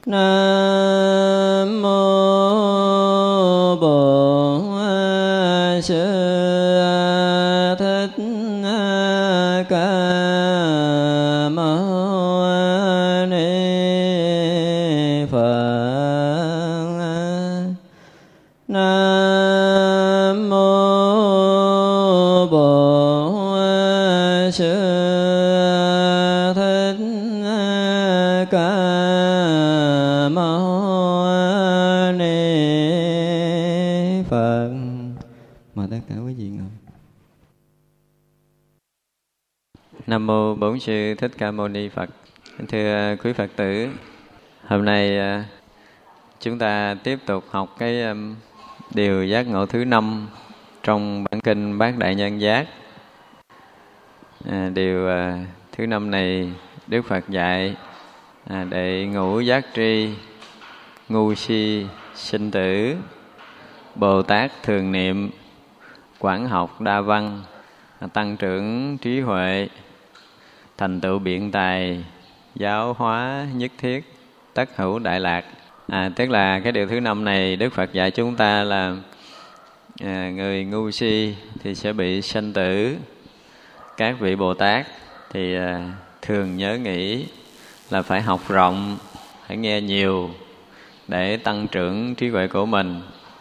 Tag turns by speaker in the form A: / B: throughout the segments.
A: Nam mô Bổn Sư Thích Ca Mâu Ni Phật. Nam mô Bổn Sư Thích Ca Mâu Ni Phật. Mời tất cả quý vị ngồi. Nam mô Bổn Sư Thích Ca Mâu Ni Phật. Thưa quý Phật tử, hôm nay chúng ta tiếp tục học cái điều giác ngộ thứ 5 trong bản kinh Bát Đại Nhân Giác. Điều thứ 5 này Đức Phật dạy đệ ngũ giác tri, ngu si sinh tử, Bồ Tát thường niệm, quảng học đa văn, tăng trưởng trí huệ, thành tựu biện tài, giáo hóa nhất thiết, tất hữu đại lạc. Tức là cái điều thứ 5 này Đức Phật dạy chúng ta là người ngu si thì sẽ bị sanh tử. Các vị Bồ Tát thì thường nhớ nghĩ là phải học rộng, phải nghe nhiều để tăng trưởng trí huệ của mình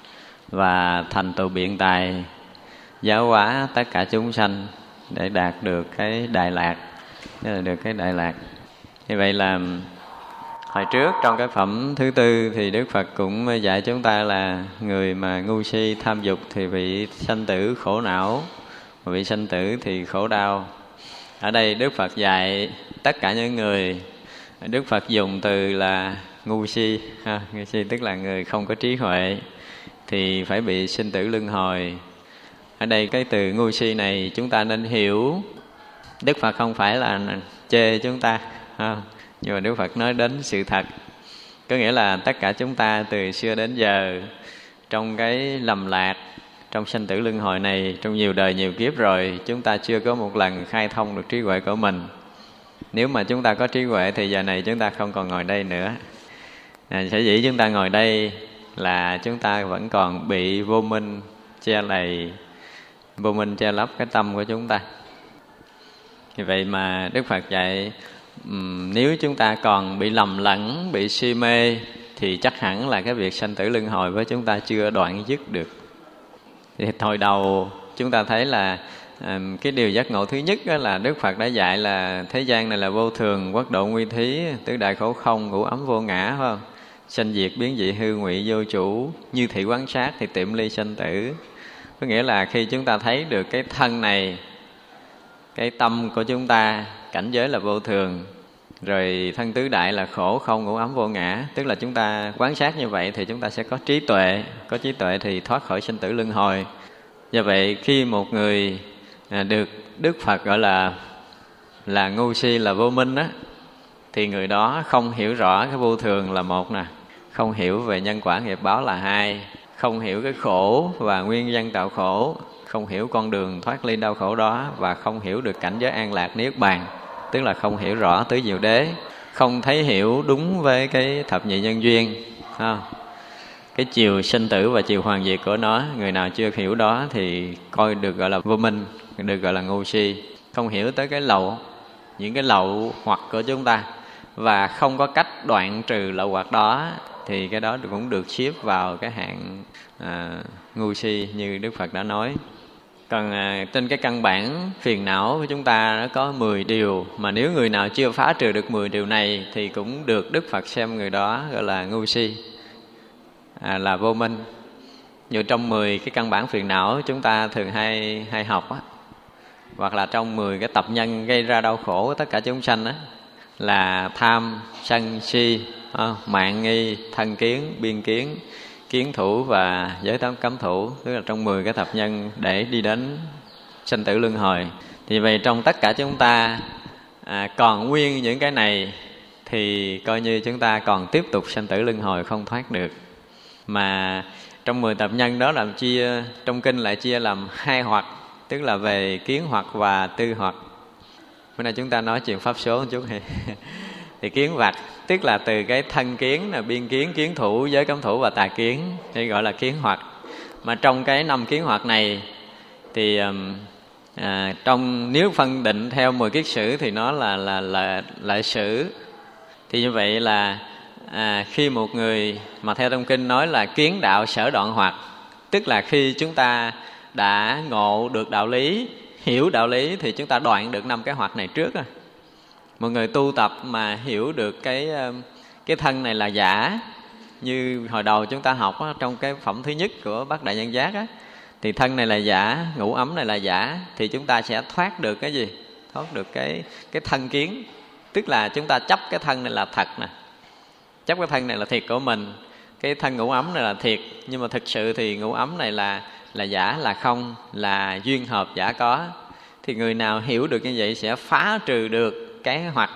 A: và thành tựu biện tài, giáo hóa tất cả chúng sanh để đạt được cái đại lạc. Được cái đại lạc. Như vậy là hồi trước trong cái phẩm thứ 4 thì Đức Phật cũng dạy chúng ta là người mà ngu si tham dục thì bị sanh tử khổ não, mà bị sanh tử thì khổ đau. Ở đây Đức Phật dạy tất cả những người, Đức Phật dùng từ là ngu si, ngu si tức là người không có trí huệ thì phải bị sinh tử luân hồi. Ở đây cái từ ngu si này chúng ta nên hiểu, Đức Phật không phải là chê chúng ta, nhưng mà Đức Phật nói đến sự thật. Có nghĩa là tất cả chúng ta từ xưa đến giờ trong cái lầm lạc, trong sanh tử luân hồi này, trong nhiều đời nhiều kiếp rồi, chúng ta chưa có một lần khai thông được trí huệ của mình. Nếu mà chúng ta có trí huệ thì giờ này chúng ta không còn ngồi đây nữa. Sở dĩ chúng ta ngồi đây là chúng ta vẫn còn bị vô minh che lầy, vô minh che lấp cái tâm của chúng ta. Vì vậy mà Đức Phật dạy nếu chúng ta còn bị lầm lẫn, bị si mê thì chắc hẳn là cái việc sanh tử luân hồi với chúng ta chưa đoạn dứt được. Thì hồi đầu chúng ta thấy là cái điều giác ngộ thứ nhất là Đức Phật đã dạy là thế gian này là vô thường, quốc độ nguy thí, tứ đại khổ không, ngũ ấm vô ngã, phải không? Sanh diệt biến dị hư ngụy vô chủ, như thị quán sát thì tiệm ly sanh tử. Có nghĩa là khi chúng ta thấy được cái thân này, cái tâm của chúng ta, cảnh giới là vô thường, rồi thân tứ đại là khổ không ngũ ấm vô ngã, tức là chúng ta quán sát như vậy thì chúng ta sẽ có trí tuệ. Có trí tuệ thì thoát khỏi sinh tử luân hồi. Do vậy khi một người được Đức Phật gọi là ngu si, là vô minh á, thì người đó không hiểu rõ cái vô thường là một nè, không hiểu về nhân quả nghiệp báo là hai, không hiểu cái khổ và nguyên nhân tạo khổ, không hiểu con đường thoát ly đau khổ đó, và không hiểu được cảnh giới an lạc niết bàn, tức là không hiểu rõ tứ diệu đế, không thấy hiểu đúng với cái thập nhị nhân duyên, cái chiều sinh tử và chiều hoàn diệt của nó. Người nào chưa hiểu đó thì coi được gọi là vô minh, được gọi là ngu si, không hiểu tới cái lậu, những cái lậu hoặc của chúng ta, và không có cách đoạn trừ lậu hoặc đó, thì cái đó cũng được xếp vào cái hạng ngu si như Đức Phật đã nói. Còn trên cái căn bản phiền não của chúng ta nó có 10 điều, mà nếu người nào chưa phá trừ được 10 điều này thì cũng được Đức Phật xem người đó gọi là ngu si, là vô minh. Như trong 10 cái căn bản phiền não chúng ta thường hay học á, hoặc là trong 10 cái tập nhân gây ra đau khổ của tất cả chúng sanh á, là tham, sân, si, mạn nghi, thân kiến, biên kiến, kiến thủ và giới cấm thủ, tức là trong 10 cái thập nhân để đi đến sanh tử luân hồi. Thì vậy trong tất cả chúng ta còn nguyên những cái này thì coi như chúng ta còn tiếp tục sanh tử luân hồi không thoát được. Mà trong 10 tập nhân đó làm chia, trong kinh lại chia làm 2 hoặc, tức là về kiến hoặc và tư hoặc. Bữa nay chúng ta nói chuyện pháp số một chút Thì kiến vặt tức là từ cái thân kiến là biên kiến, kiến thủ, giới cấm thủ và tà kiến, thì gọi là kiến hoặc. Mà trong cái 5 kiến hoặc này thì trong nếu phân định theo 10 kiết sử thì nó là lợi sử. Thì như vậy là khi một người mà theo trong kinh nói là kiến đạo sở đoạn hoặc, tức là khi chúng ta đã ngộ được đạo lý, hiểu đạo lý thì chúng ta đoạn được 5 cái hoặc này trước. Một người tu tập mà hiểu được cái thân này là giả, như hồi đầu chúng ta học á, trong cái phẩm thứ nhất của Bát Đại Nhân Giác á, thì thân này là giả, ngũ ấm này là giả, thì chúng ta sẽ thoát được cái gì? Thoát được cái thân kiến. Tức là chúng ta chấp cái thân này là thật nè, chấp cái thân này là thiệt của mình, cái thân ngũ ấm này là thiệt, nhưng mà thực sự thì ngũ ấm này là giả, là không, là duyên hợp giả có. Thì người nào hiểu được như vậy sẽ phá trừ được cái hoặc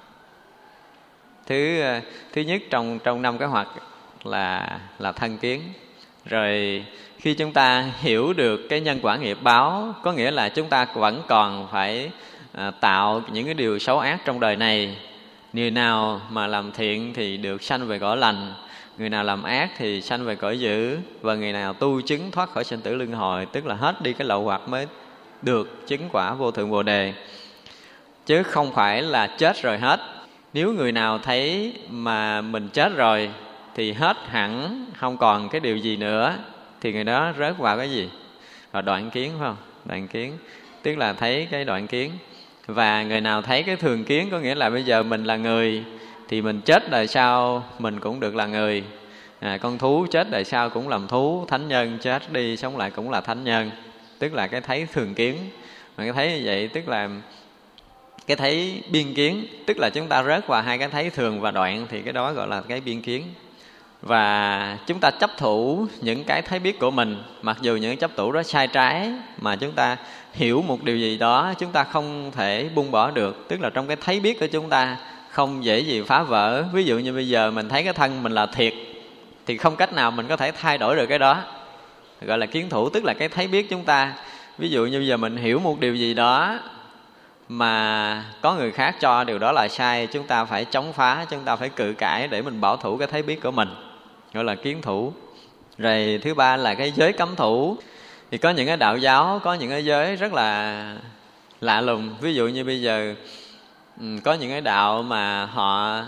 A: thứ nhất trong 5 cái hoặc là thân kiến. Rồi khi chúng ta hiểu được cái nhân quả nghiệp báo, có nghĩa là chúng ta vẫn còn phải tạo những cái điều xấu ác trong đời này. Người nào mà làm thiện thì được sanh về cõi lành, người nào làm ác thì sanh về cõi dữ, và người nào tu chứng thoát khỏi sinh tử luân hồi, tức là hết đi cái lậu hoặc mới được chứng quả vô thượng bồ đề, chứ không phải là chết rồi hết. Nếu người nào thấy mà mình chết rồi thì hết hẳn, không còn cái điều gì nữa, thì người đó rớt vào cái gì? Vào đoạn kiến, phải không? Đoạn kiến tức là thấy cái đoạn kiến. Và người nào thấy cái thường kiến, có nghĩa là bây giờ mình là người thì mình chết đời sau mình cũng được là người. Con thú chết đời sau cũng làm thú, thánh nhân chết đi sống lại cũng là thánh nhân, tức là cái thấy thường kiến. Mà cái thấy như vậy tức là cái thấy biên kiến, tức là chúng ta rớt vào hai cái thấy thường và đoạn, thì cái đó gọi là cái biên kiến. Và chúng ta chấp thủ những cái thấy biết của mình, mặc dù những chấp thủ đó sai trái, mà chúng ta hiểu một điều gì đó chúng ta không thể buông bỏ được, tức là trong cái thấy biết của chúng ta không dễ gì phá vỡ. Ví dụ như bây giờ mình thấy cái thân mình là thiệt thì không cách nào mình có thể thay đổi được cái đó, gọi là kiến thủ, tức là cái thấy biết chúng ta. Ví dụ như bây giờ mình hiểu một điều gì đó mà có người khác cho điều đó là sai, chúng ta phải chống phá, chúng ta phải cự cãi để mình bảo thủ cái thấy biết của mình, gọi là kiến thủ. Rồi thứ ba là cái giới cấm thủ. Thì có những cái đạo giáo có những cái giới rất là lạ lùng. Ví dụ như bây giờ có những cái đạo mà họ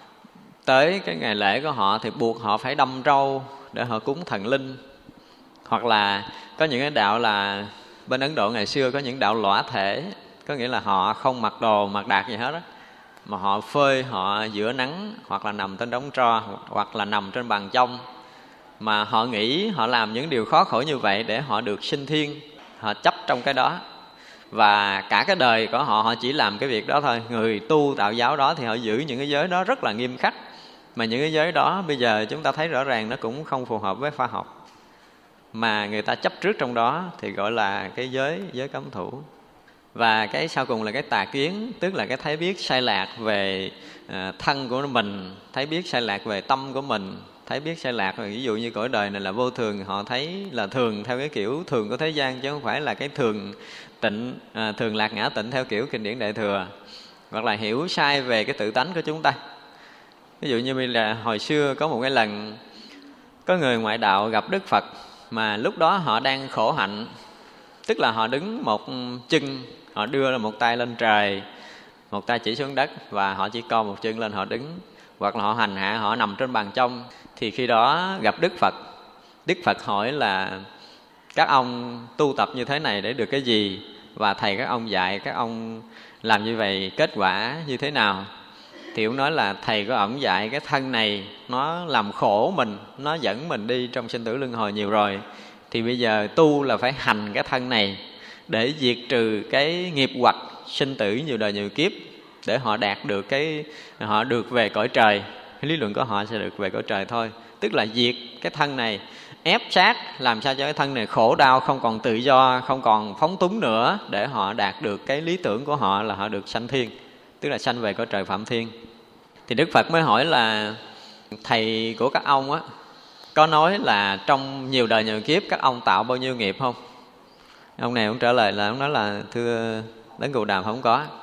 A: tới cái ngày lễ của họ thì buộc họ phải đâm trâu để họ cúng thần linh. Hoặc là có những cái đạo là bên Ấn Độ ngày xưa có những đạo lõa thể, có nghĩa là họ không mặc đồ mặc đạc gì hết á, mà họ phơi họ giữa nắng, hoặc là nằm trên đống tro, hoặc là nằm trên bàn trong, mà họ nghĩ họ làm những điều khó khổ như vậy để họ được sinh thiên. Họ chấp trong cái đó, và cả cái đời của họ, họ chỉ làm cái việc đó thôi. Người tu đạo giáo đó thì họ giữ những cái giới đó rất là nghiêm khắc, mà những cái giới đó bây giờ chúng ta thấy rõ ràng nó cũng không phù hợp với khoa học, mà người ta chấp trước trong đó thì gọi là cái giới cấm thủ. Và cái sau cùng là cái tà kiến, tức là cái thấy biết sai lạc về thân của mình, thấy biết sai lạc về tâm của mình, thấy biết sai lạc. Ví dụ như cõi đời này là vô thường, họ thấy là thường theo cái kiểu thường của thế gian, chứ không phải là cái thường tịnh, thường lạc ngã tịnh theo kiểu kinh điển Đại Thừa. Hoặc là hiểu sai về cái tự tánh của chúng ta. Ví dụ như là hồi xưa có một cái lần có người ngoại đạo gặp Đức Phật, mà lúc đó họ đang khổ hạnh, tức là họ đứng một chân, họ đưa một tay lên trời, một tay chỉ xuống đất, và họ chỉ co một chân lên họ đứng. Hoặc là họ hành hạ, họ nằm trên bàn trong. Thì khi đó gặp Đức Phật, Đức Phật hỏi là các ông tu tập như thế này để được cái gì, và thầy các ông dạy các ông làm như vậy kết quả như thế nào. Thì ông nói là thầy của ổng dạy cái thân này nó làm khổ mình, nó dẫn mình đi trong sinh tử luân hồi nhiều rồi, thì bây giờ tu là phải hành cái thân này để diệt trừ cái nghiệp hoặc sinh tử nhiều đời nhiều kiếp, để họ đạt được họ được về cõi trời. Cái lý luận của họ sẽ được về cõi trời thôi. Tức là diệt cái thân này, ép sát làm sao cho cái thân này khổ đau, không còn tự do, không còn phóng túng nữa, để họ đạt được cái lý tưởng của họ là họ được sanh thiên, tức là sanh về cõi trời Phạm Thiên. Thì Đức Phật mới hỏi là thầy của các ông á có nói là trong nhiều đời nhiều kiếp các ông tạo bao nhiêu nghiệp không? Ông này ông trả lời là ông nói là thưa Đấng Cù Đàm không có.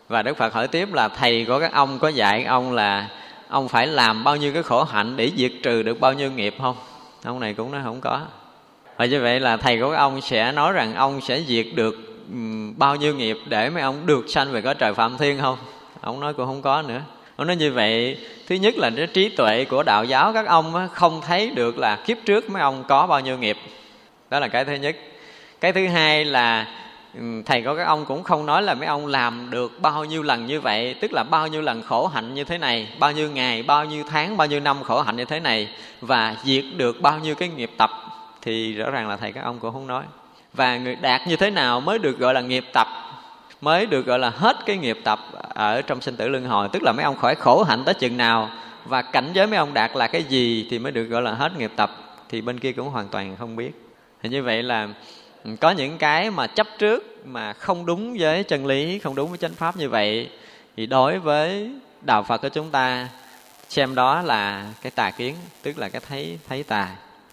A: Và Đức Phật hỏi tiếp là thầy của các ông có dạy ông là ông phải làm bao nhiêu cái khổ hạnh để diệt trừ được bao nhiêu nghiệp không? Ông này cũng nói không có. Và như vậy là thầy của các ông sẽ nói rằng ông sẽ diệt được bao nhiêu nghiệp để mấy ông được sanh về cõi trời Phạm Thiên không? Ông nói cũng không có nữa. Ông nói như vậy, thứ nhất là cái trí tuệ của đạo giáo các ông không thấy được là kiếp trước mấy ông có bao nhiêu nghiệp. Đó là cái thứ nhất. Cái thứ hai là thầy của các ông cũng không nói là mấy ông làm được bao nhiêu lần như vậy, tức là bao nhiêu lần khổ hạnh như thế này, bao nhiêu ngày, bao nhiêu tháng, bao nhiêu năm khổ hạnh như thế này, và diệt được bao nhiêu cái nghiệp tập, thì rõ ràng là thầy các ông cũng không nói. Và người đạt như thế nào mới được gọi là nghiệp tập, mới được gọi là hết cái nghiệp tập ở trong sinh tử luân hồi, tức là mấy ông khỏi khổ hạnh tới chừng nào và cảnh giới mấy ông đạt là cái gì thì mới được gọi là hết nghiệp tập, thì bên kia cũng hoàn toàn không biết. Thì như vậy là có những cái mà chấp trước mà không đúng với chân lý, không đúng với chánh pháp như vậy, thì đối với đạo Phật của chúng ta xem đó là cái tà kiến, tức là cái thấy tà.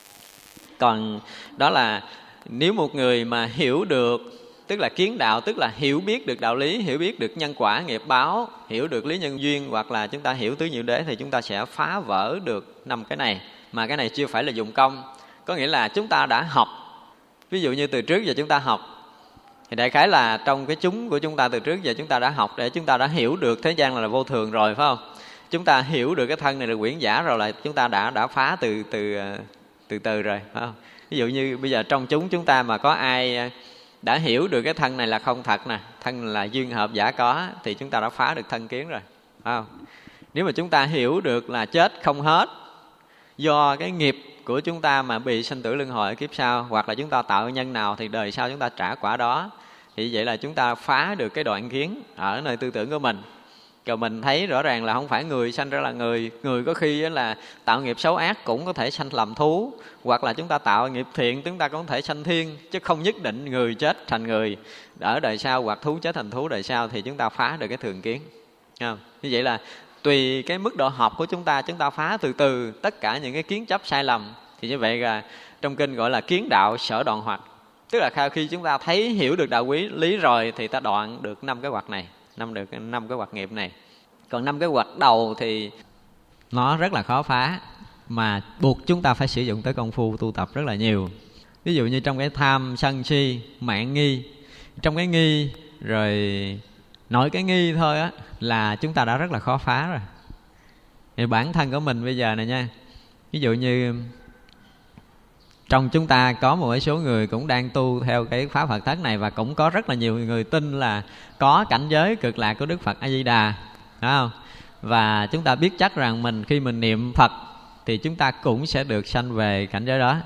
A: Còn đó là nếu một người mà hiểu được, tức là kiến đạo, tức là hiểu biết được đạo lý, hiểu biết được nhân quả nghiệp báo, hiểu được lý nhân duyên, hoặc là chúng ta hiểu tứ nhiệu đế, thì chúng ta sẽ phá vỡ được 5 cái này. Mà cái này chưa phải là dụng công, có nghĩa là chúng ta đã học. Ví dụ như từ trước giờ chúng ta học, thì đại khái là trong cái chúng của chúng ta từ trước giờ chúng ta đã học, để chúng ta đã hiểu được thế gian là vô thường rồi, phải không? Chúng ta hiểu được cái thân này là quyển giả rồi, là chúng ta đã phá từ từ rồi, phải không? Ví dụ như bây giờ trong chúng ta mà có ai đã hiểu được cái thân này là không thật nè, thân là duyên hợp giả có, thì chúng ta đã phá được thân kiến rồi, phải không? Nếu mà chúng ta hiểu được là chết không hết, do cái nghiệp của chúng ta mà bị sanh tử luân hồi ở kiếp sau, hoặc là chúng ta tạo nhân nào thì đời sau chúng ta trả quả đó, thì vậy là chúng ta phá được cái đoạn kiến ở nơi tư tưởng của mình. Rồi mình thấy rõ ràng là không phải người sanh ra là người. Người có khi là tạo nghiệp xấu ác cũng có thể sanh làm thú, hoặc là chúng ta tạo nghiệp thiện chúng ta cũng có thể sanh thiên, chứ không nhất định người chết thành người ở đời sau, hoặc thú chết thành thú đời sau, thì chúng ta phá được cái thường kiến. Như vậy là tùy cái mức độ học của chúng ta phá từ từ tất cả những cái kiến chấp sai lầm. Thì như vậy là trong kinh gọi là kiến đạo sở đoạn hoặc, tức là khi chúng ta thấy hiểu được đạo quý lý rồi thì ta đoạn được 5 cái hoặc này, được 5 cái hoặc nghiệp này. Còn 5 cái hoặc đầu thì nó rất là khó phá, mà buộc chúng ta phải sử dụng tới công phu tu tập rất là nhiều. Ví dụ như trong cái tham sân si mạn nghi, trong cái nghi rồi nội cái nghi thôi á là chúng ta đã rất là khó phá rồi. Thì bản thân của mình bây giờ này nha, ví dụ như trong chúng ta có một số người cũng đang tu theo cái pháp Phật thất này, và cũng có rất là nhiều người tin là có cảnh giới cực lạc của Đức Phật A Di Đà, phải không? Và chúng ta biết chắc rằng mình khi mình niệm Phật thì chúng ta cũng sẽ được sanh về cảnh giới đó.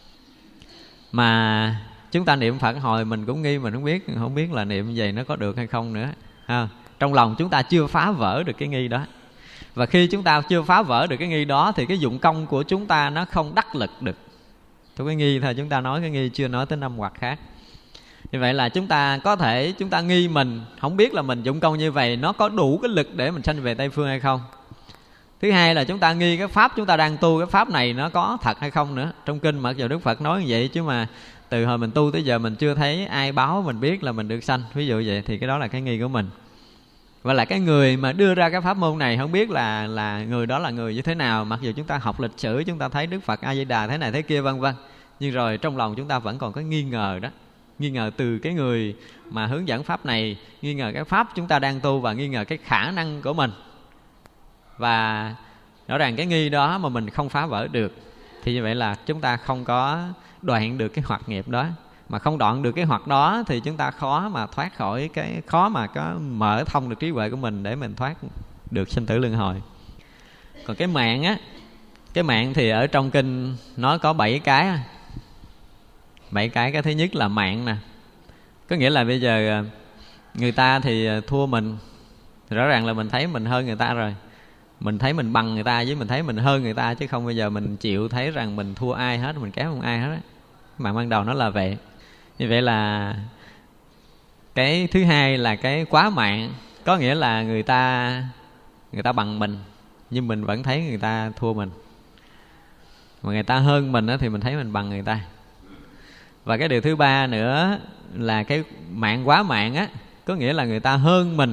A: Mà chúng ta niệm Phật hồi mình cũng nghi, mình không biết là niệm vậy nó có được hay không nữa. Trong lòng chúng ta chưa phá vỡ được cái nghi đó. Và khi chúng ta chưa phá vỡ được cái nghi đó thì cái dụng công của chúng ta nó không đắc lực được. Thôi cái nghi thôi, chúng ta nói cái nghi, chưa nói tới 5 hoặc khác. Như vậy là chúng ta có thể chúng ta nghi mình không biết là mình dụng công như vậy nó có đủ cái lực để mình sanh về Tây Phương hay không. Thứ hai là chúng ta nghi cái pháp chúng ta đang tu, cái pháp này nó có thật hay không nữa. Trong kinh mặc dù Đức Phật nói như vậy, chứ mà từ hồi mình tu tới giờ mình chưa thấy ai báo mình biết là mình được sanh, ví dụ vậy, thì cái đó là cái nghi của mình. Và là cái người mà đưa ra cái pháp môn này không biết là người đó là người như thế nào. Mặc dù chúng ta học lịch sử, chúng ta thấy Đức Phật A Di Đà thế này thế kia vân vân, nhưng rồi trong lòng chúng ta vẫn còn có nghi ngờ đó. Nghi ngờ từ cái người mà hướng dẫn pháp này, nghi ngờ cái pháp chúng ta đang tu, và nghi ngờ cái khả năng của mình. Và rõ ràng cái nghi đó mà mình không phá vỡ được, thì như vậy là chúng ta không có đoạn được cái hoặc nghiệp đó. Mà không đoạn được cái hoặc đó thì chúng ta khó mà thoát khỏi khó mà có mở thông được trí huệ của mình để mình thoát được sinh tử luân hồi. Còn cái mạng á, cái mạng thì ở trong kinh nó có 7 cái. 7 cái. Cái thứ nhất là mạng nè, có nghĩa là bây giờ người ta thì thua mình, thì rõ ràng là mình thấy mình hơn người ta rồi, mình thấy mình bằng người ta, với mình thấy mình hơn người ta, chứ không bây giờ mình chịu thấy rằng mình thua ai hết, mình kém hơn ai hết. Mạng ban đầu nó là vậy. Như vậy là cái thứ hai là cái quá mạng, có nghĩa là người ta bằng mình nhưng mình vẫn thấy người ta thua mình, mà người ta hơn mình thì mình thấy mình bằng người ta. Và cái điều thứ ba nữa là cái mạng quá mạng á, có nghĩa là người ta hơn mình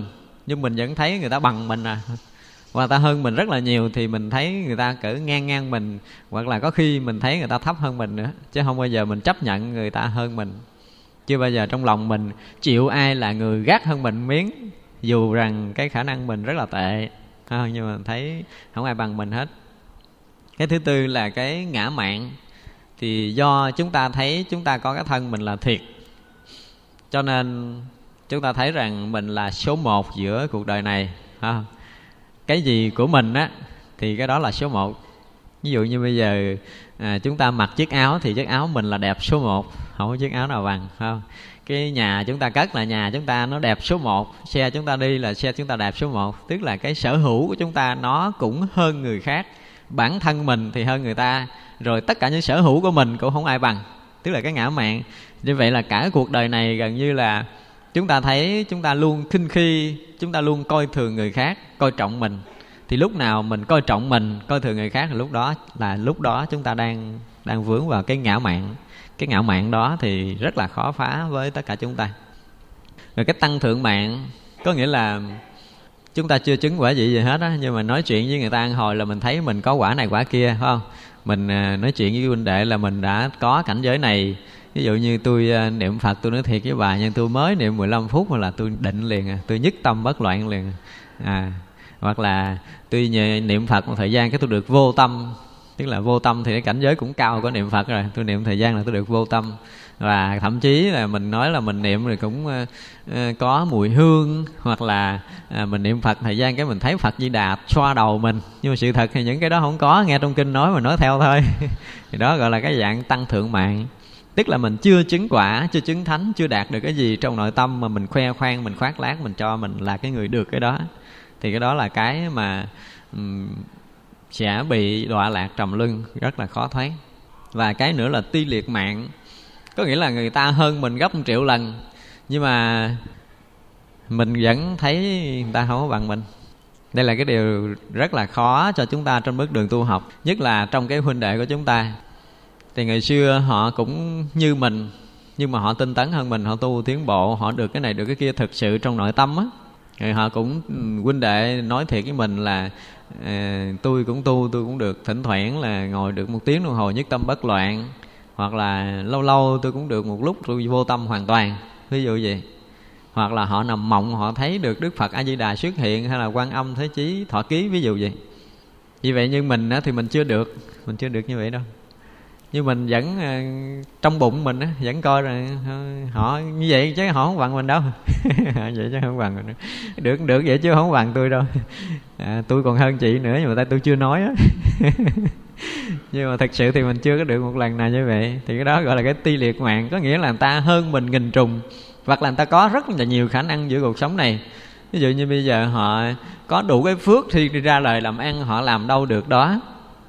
B: nhưng mình vẫn thấy người ta bằng mình hoặc người ta hơn mình rất là nhiều, thì mình thấy người ta cỡ ngang mình, hoặc là có khi mình thấy người ta thấp hơn mình nữa, chứ không bao giờ mình chấp nhận người ta hơn mình. Chưa bao giờ trong lòng mình chịu ai là người gắt hơn mình miếng, dù rằng cái khả năng mình rất là tệ, nhưng mà thấy không ai bằng mình hết. Cái thứ tư là cái ngã mạn. Thì do chúng ta thấy chúng ta có cái thân mình là thiệt, cho nên chúng ta thấy rằng mình là số một giữa cuộc đời này. Cái gì của mình á thì cái đó là số một. Ví dụ như bây giờ chúng ta mặc chiếc áo thì chiếc áo mình là đẹp số một, không có chiếc áo nào bằng, không? Cái nhà chúng ta cất là nhà chúng ta nó đẹp số một, xe chúng ta đi là xe chúng ta đẹp số một. Tức là cái sở hữu của chúng ta nó cũng hơn người khác, bản thân mình thì hơn người ta, rồi tất cả những sở hữu của mình cũng không ai bằng. Tức là cái ngã mạn. Như vậy là cả cuộc đời này gần như là chúng ta thấy chúng ta luôn khinh khi, chúng ta luôn coi thường người khác, coi trọng mình. Thì lúc nào mình coi trọng mình, coi thường người khác, thì lúc đó chúng ta đang vướng vào cái ngã mạn. Cái ngã mạn đó thì rất là khó phá với tất cả chúng ta. Rồi cái tăng thượng mạn có nghĩa là chúng ta chưa chứng quả vị gì hết á, nhưng mà nói chuyện với người ta ăn hồi là mình thấy mình có quả này quả kia, phải không? Mình nói chuyện với huynh đệ là mình đã có cảnh giới này. Ví dụ như tôi niệm Phật, tôi nói thiệt với bà, nhưng tôi mới niệm 15 phút mà là tôi định liền, tôi nhất tâm bất loạn liền. Hoặc là tôi niệm Phật một thời gian cái tôi được vô tâm. Tức là vô tâm thì cái cảnh giới cũng cao của niệm Phật rồi. Tôi niệm thời gian là tôi được vô tâm. Và thậm chí là mình nói là mình niệm rồi cũng có mùi hương. Hoặc là mình niệm Phật thời gian cái mình thấy Phật Di Đà xoa đầu mình. Nhưng mà sự thật thì những cái đó không có, nghe trong kinh nói mà nói theo thôi. Thì đó gọi là cái dạng tăng thượng mạng. Tức là mình chưa chứng quả, chưa chứng thánh, chưa đạt được cái gì trong nội tâm mà mình khoe khoang, mình khoác lác, mình cho mình là cái người được cái đó. Thì cái đó là cái mà sẽ bị đọa lạc trầm luân, rất là khó thoát. Và cái nữa là ti liệt mạng. Có nghĩa là người ta hơn mình gấp 1 triệu lần, nhưng mà mình vẫn thấy người ta không có bằng mình. Đây là cái điều rất là khó cho chúng ta trong bước đường tu học. Nhất là trong cái huynh đệ của chúng ta. Thì ngày xưa họ cũng như mình, nhưng mà họ tinh tấn hơn mình, họ tu tiến bộ, họ được cái này được cái kia thực sự trong nội tâm á. Rồi họ cũng huynh đệ nói thiệt với mình là tôi cũng tu, tôi cũng được thỉnh thoảng là ngồi được 1 tiếng đồng hồ nhất tâm bất loạn. Hoặc là lâu lâu tôi cũng được một lúc tôi vô tâm hoàn toàn, ví dụ vậy. Hoặc là họ nằm mộng họ thấy được Đức Phật A Di Đà xuất hiện, hay là Quan Âm Thế Chí thọ ký, ví dụ vậy. Vì vậy nhưng mình thì mình chưa được như vậy đâu. Nhưng mình vẫn trong bụng mình vẫn coi là họ như vậy chứ họ không bằng mình đâu. Vậy chứ không bằng mình đâu. Được vậy chứ không bằng tôi đâu. Tôi còn hơn chị nữa, nhưng mà tôi chưa nói á. Nhưng mà thật sự thì mình chưa có được một lần nào như vậy. Thì cái đó gọi là cái ti liệt mạng. Có nghĩa là người ta hơn mình nghìn trùng, hoặc là người ta có rất là nhiều khả năng giữa cuộc sống này. Ví dụ như bây giờ họ có đủ cái phước khi đi ra đời làm ăn, họ làm đâu được đó.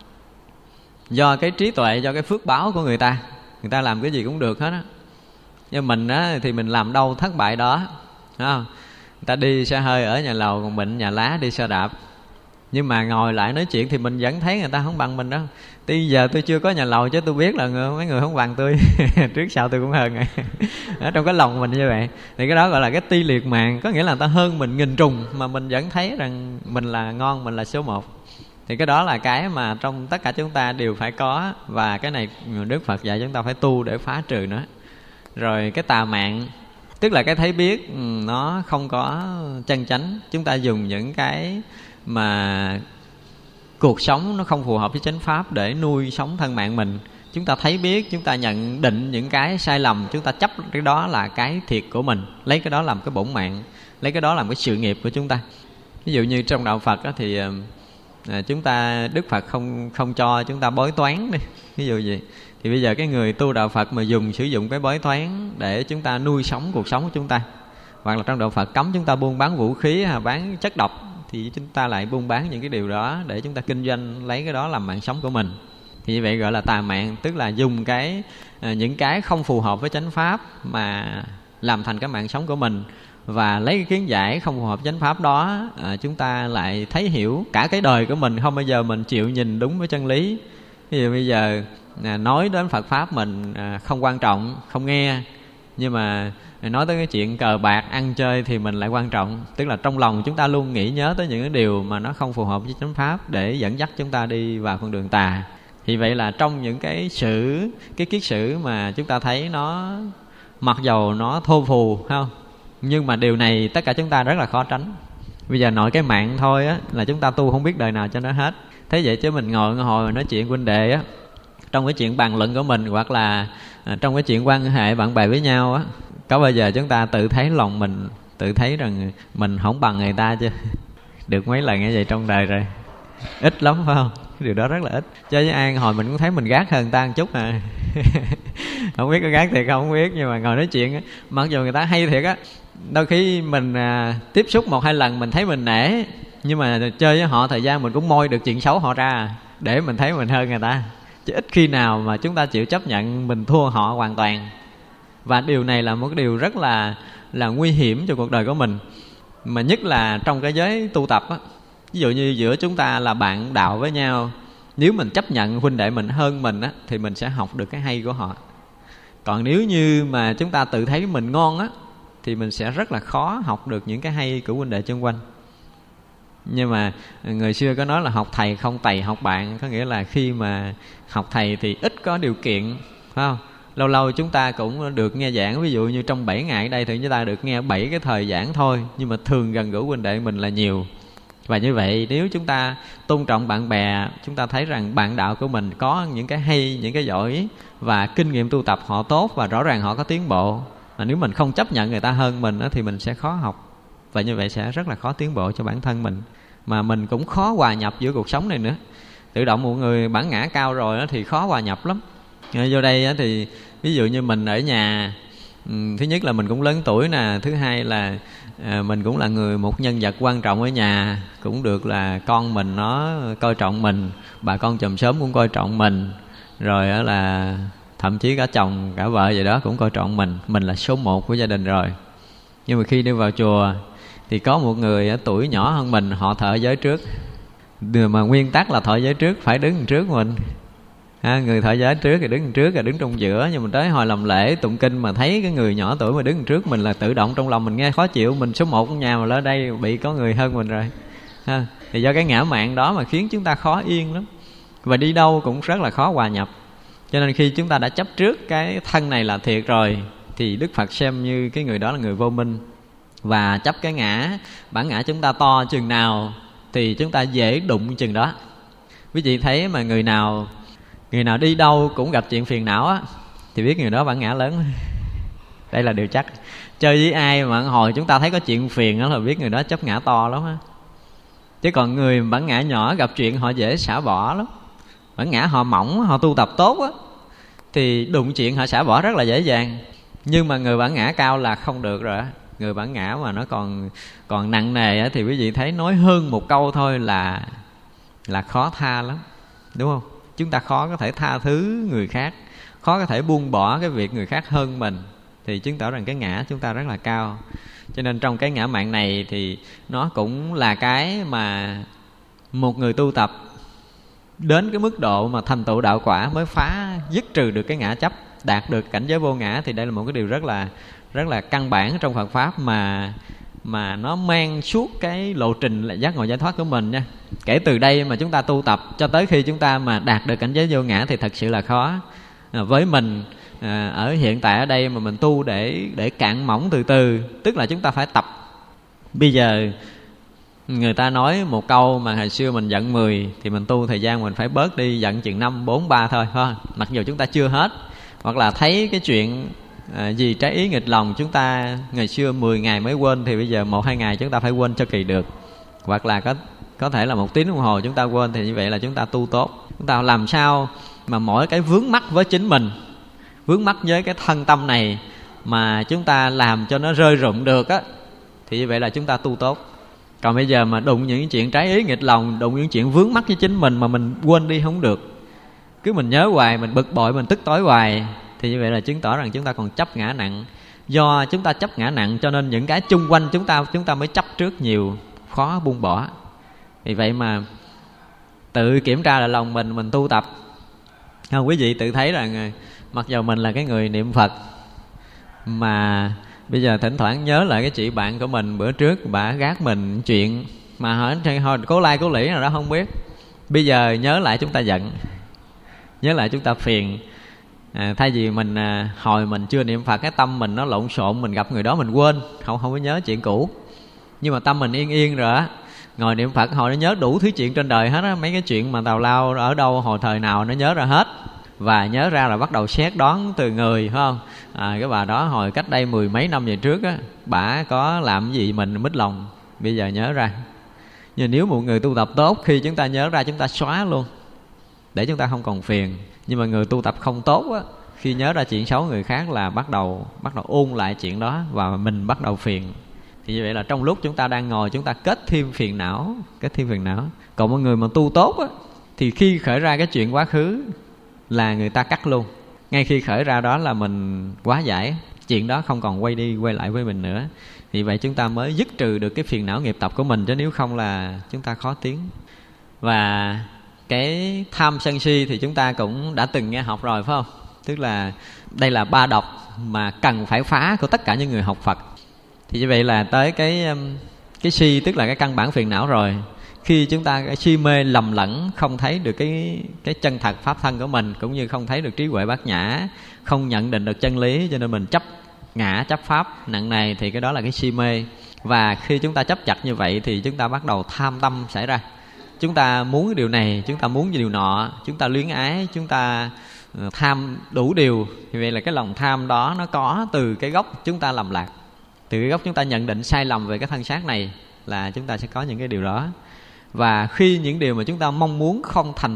B: Do cái trí tuệ, do cái phước báo của người ta làm cái gì cũng được hết á. Nhưng mình á thì mình làm đâu thất bại đó, đúng không? Người ta đi xe hơi ở nhà lầu, còn mình nhà lá đi xe đạp. Nhưng mà ngồi lại nói chuyện thì mình vẫn thấy người ta không bằng mình đâu. Bây giờ tôi chưa có nhà lầu chứ tôi biết là mấy người không bằng tôi. Trước sau tôi cũng hơn rồi. Ở trong cái lòng mình như vậy. Thì cái đó gọi là cái ti liệt mạng. Có nghĩa là người ta hơn mình nghìn trùng, mà mình vẫn thấy rằng mình là ngon, mình là số một. Thì cái đó là cái mà trong tất cả chúng ta đều phải có. Và cái này Đức Phật dạy chúng ta phải tu để phá trừ nó. Rồi cái tà mạng, tức là cái thấy biết nó không có chân chánh. Chúng ta dùng những cái mà cuộc sống nó không phù hợp với chánh pháp để nuôi sống thân mạng mình. Chúng ta thấy biết, chúng ta nhận định những cái sai lầm, chúng ta chấp cái đó là cái thiệt của mình, lấy cái đó làm cái bổn mạng, lấy cái đó làm cái sự nghiệp của chúng ta. Ví dụ như trong đạo Phật thì chúng ta, Đức Phật không cho chúng ta bói toán đi, ví dụ vậy. Thì bây giờ cái người tu đạo Phật mà sử dụng cái bói toán để chúng ta nuôi sống cuộc sống của chúng ta, hoặc là trong đạo Phật cấm chúng ta buôn bán vũ khí, bán chất độc, thì chúng ta lại buôn bán những cái điều đó để chúng ta kinh doanh, lấy cái đó làm mạng sống của mình. Thì như vậy gọi là tà mạng, tức là dùng những cái không phù hợp với chánh pháp mà làm thành cái mạng sống của mình. Và lấy cái kiến giải không phù hợp chánh pháp đó, chúng ta lại thấy hiểu cả cái đời của mình không bao giờ mình chịu nhìn đúng với chân lý. Ví dụ bây giờ nói đến Phật Pháp mình không quan trọng, không nghe, Nhưng mà nói tới cái chuyện cờ bạc, ăn chơi thì mình lại quan trọng. Tức là trong lòng chúng ta luôn nghĩ nhớ tới những cái điều mà nó không phù hợp với chánh pháp để dẫn dắt chúng ta đi vào con đường tà. Thì vậy là trong những cái kiết sử mà chúng ta thấy nó mặc dầu nó thô phù, phải không? Nhưng mà điều này tất cả chúng ta rất là khó tránh. Bây giờ nội cái mạng thôi á là chúng ta tu không biết đời nào cho nó hết. Thế vậy chứ mình ngồi hồi nói chuyện huynh đệ á, trong cái chuyện bàn luận của mình, hoặc là trong cái chuyện quan hệ bạn bè với nhau á, có bao giờ chúng ta tự thấy lòng mình, tự thấy rằng mình không bằng người ta chưa? Được mấy lần như vậy trong đời rồi? Ít lắm phải không? Điều đó rất là ít. Cho với An hồi mình cũng thấy mình gác hơn người ta một chút à. Không biết có gác thiệt không biết, nhưng mà ngồi nói chuyện á, mặc dù người ta hay thiệt á, đôi khi mình tiếp xúc 1-2 lần mình thấy mình nể, nhưng mà chơi với họ thời gian mình cũng moi được chuyện xấu họ ra để mình thấy mình hơn người ta. Chứ ít khi nào mà chúng ta chịu chấp nhận mình thua họ hoàn toàn. Và điều này là một cái điều rất là nguy hiểm cho cuộc đời của mình. Mà nhất là trong cái giới tu tập á, ví dụ như giữa chúng ta là bạn đạo với nhau, nếu mình chấp nhận huynh đệ mình hơn mình á, thì mình sẽ học được cái hay của họ. Còn nếu như mà chúng ta tự thấy mình ngon á, thì mình sẽ rất là khó học được những cái hay của huynh đệ xung quanh. Nhưng mà người xưa có nói là học thầy không tày học bạn. Có nghĩa là khi mà học thầy thì ít có điều kiện, phải không? Lâu lâu chúng ta cũng được nghe giảng. Ví dụ như trong 7 ngày ở đây thì chúng ta được nghe 7 cái thời giảng thôi, nhưng mà thường gần gũi huynh đệ mình là nhiều. Và như vậy nếu chúng ta tôn trọng bạn bè, chúng ta thấy rằng bạn đạo của mình có những cái hay, những cái giỏi, và kinh nghiệm tu tập họ tốt, và rõ ràng họ có tiến bộ. Mà nếu mình không chấp nhận người ta hơn mình thì mình sẽ khó học. Và như vậy sẽ rất là khó tiến bộ cho bản thân mình. Mà mình cũng khó hòa nhập giữa cuộc sống này nữa. Tự động một người bản ngã cao rồi thì khó hòa nhập lắm. Vô đây thì ví dụ như mình ở nhà, thứ nhất là mình cũng lớn tuổi nè, thứ hai là mình cũng là một nhân vật quan trọng ở nhà, cũng được là con mình nó coi trọng mình, bà con chòm xóm cũng coi trọng mình, rồi là thậm chí cả chồng cả vợ vậy đó cũng coi trọng mình là số 1 của gia đình rồi. Nhưng mà khi đi vào chùa thì có một người tuổi nhỏ hơn mình, họ thọ giới trước. Mà nguyên tắc là thọ giới trước phải đứng trước mình. Người thọ giới trước thì đứng trước, rồi đứng trong giữa. Nhưng mà tới hồi làm lễ tụng kinh mà thấy cái người nhỏ tuổi mà đứng trước mình là tự động trong lòng mình nghe khó chịu. Mình số 1 của nhà mà lên đây bị có người hơn mình rồi. Thì do cái ngã mạn đó mà khiến chúng ta khó yên lắm. Và đi đâu cũng rất là khó hòa nhập. Cho nên khi chúng ta đã chấp trước cái thân này là thiệt rồi, thì Đức Phật xem như cái người đó là người vô minh. Và chấp cái ngã, bản ngã chúng ta to chừng nào thì chúng ta dễ đụng chừng đó. Quý vị thấy mà người nào đi đâu cũng gặp chuyện phiền não á, thì biết người đó bản ngã lớn. Đây là điều chắc. Chơi với ai mà hồi chúng ta thấy có chuyện phiền đó là biết người đó chấp ngã to lắm á. Chứ còn người bản ngã nhỏ gặp chuyện họ dễ xả bỏ lắm. Bản ngã họ mỏng, họ tu tập tốt á, thì đụng chuyện họ xả bỏ rất là dễ dàng. Nhưng mà người bản ngã cao là không được rồi á. Người bản ngã mà nó còn nặng nề á, thì quý vị thấy nói hơn một câu thôi là khó tha lắm, đúng không? Chúng ta khó có thể tha thứ người khác, khó có thể buông bỏ cái việc người khác hơn mình, thì chứng tỏ rằng cái ngã chúng ta rất là cao. Cho nên trong cái ngã mạn này thì nó cũng là cái mà một người tu tập đến cái mức độ mà thành tựu đạo quả mới dứt trừ được cái ngã chấp, đạt được cảnh giới vô ngã. Thì đây là một cái điều rất là căn bản trong Phật Pháp, mà nó mang suốt cái lộ trình là giác ngộ giải thoát của mình nha. Kể từ đây mà chúng ta tu tập cho tới khi chúng ta mà đạt được cảnh giới vô ngã thì thật sự là khó. Với mình ở hiện tại ở đây mà mình tu để cạn mỏng từ từ, tức là chúng ta phải tập. Bây giờ người ta nói một câu mà hồi xưa mình giận 10, thì mình tu thời gian mình phải bớt đi, giận chừng 5, 4, 3 thôi. Mặc dù chúng ta chưa hết, hoặc là thấy cái chuyện gì trái ý nghịch lòng, chúng ta ngày xưa 10 ngày mới quên, thì bây giờ 1-2 ngày chúng ta phải quên cho kỳ được. Hoặc là có thể là 1 tiếng đồng hồ chúng ta quên, thì như vậy là chúng ta tu tốt. Chúng ta làm sao mà mỗi cái vướng mắc với chính mình, vướng mắc với cái thân tâm này mà chúng ta làm cho nó rơi rụng được á, thì như vậy là chúng ta tu tốt. Còn bây giờ mà đụng những chuyện trái ý nghịch lòng, đụng những chuyện vướng mắc với chính mình mà mình quên đi không được, cứ mình nhớ hoài, mình bực bội, mình tức tối hoài, thì như vậy là chứng tỏ rằng chúng ta còn chấp ngã nặng. Do chúng ta chấp ngã nặng cho nên những cái chung quanh chúng ta mới chấp trước nhiều, khó buông bỏ. Vì vậy mà tự kiểm tra lại lòng mình tu tập. Quý vị tự thấy rằng mặc dù mình là cái người niệm Phật, mà bây giờ thỉnh thoảng nhớ lại cái chị bạn của mình bữa trước, bà gác mình chuyện mà hỏi cố lai cố lĩ nào đó không biết. Bây giờ nhớ lại chúng ta giận, nhớ lại chúng ta phiền. Thay vì mình hồi mình chưa niệm Phật, cái tâm mình nó lộn xộn, mình gặp người đó mình quên, không có nhớ chuyện cũ. Nhưng mà tâm mình yên yên rồi á, ngồi niệm Phật hồi nó nhớ đủ thứ chuyện trên đời hết á. Mấy cái chuyện mà tào lao ở đâu hồi thời nào nó nhớ ra hết. Và nhớ ra là bắt đầu xét đoán từ người, phải không? Cái bà đó hồi cách đây 10 mấy năm về trước á, bả có làm gì mình mít lòng, bây giờ nhớ ra. Nhưng nếu một người tu tập tốt, khi chúng ta nhớ ra chúng ta xóa luôn, để chúng ta không còn phiền. Nhưng mà người tu tập không tốt á, khi nhớ ra chuyện xấu người khác là bắt đầu ôn lại chuyện đó và mình bắt đầu phiền. Thì như vậy là trong lúc chúng ta đang ngồi, chúng ta kết thêm phiền não. Còn một người mà tu tốt á, thì khi khởi ra cái chuyện quá khứ là người ta cắt luôn. Ngay khi khởi ra đó là mình quá giải, chuyện đó không còn quay đi quay lại với mình nữa. Vì vậy chúng ta mới dứt trừ được cái phiền não nghiệp tập của mình, chứ nếu không là chúng ta khó tiến. Và cái tham sân si thì chúng ta cũng đã từng nghe học rồi, phải không? Tức là đây là 3 độc mà cần phải phá của tất cả những người học Phật. Thì như vậy là tới cái si, tức là cái căn bản phiền não rồi. Khi chúng ta cái si mê lầm lẫn, không thấy được cái chân thật pháp thân của mình, cũng như không thấy được trí huệ bát nhã, không nhận định được chân lý, cho nên mình chấp ngã, chấp pháp nặng nề, thì cái đó là cái si mê. Và khi chúng ta chấp chặt như vậy thì chúng ta bắt đầu tham tâm xảy ra. Chúng ta muốn cái điều này, chúng ta muốn điều nọ, chúng ta luyến ái, chúng ta tham đủ điều. Thì vậy là cái lòng tham đó nó có từ cái gốc chúng ta lầm lạc, từ cái gốc chúng ta nhận định sai lầm về cái thân xác này, là chúng ta sẽ có những cái điều đó. Và khi những điều mà chúng ta mong muốn không thành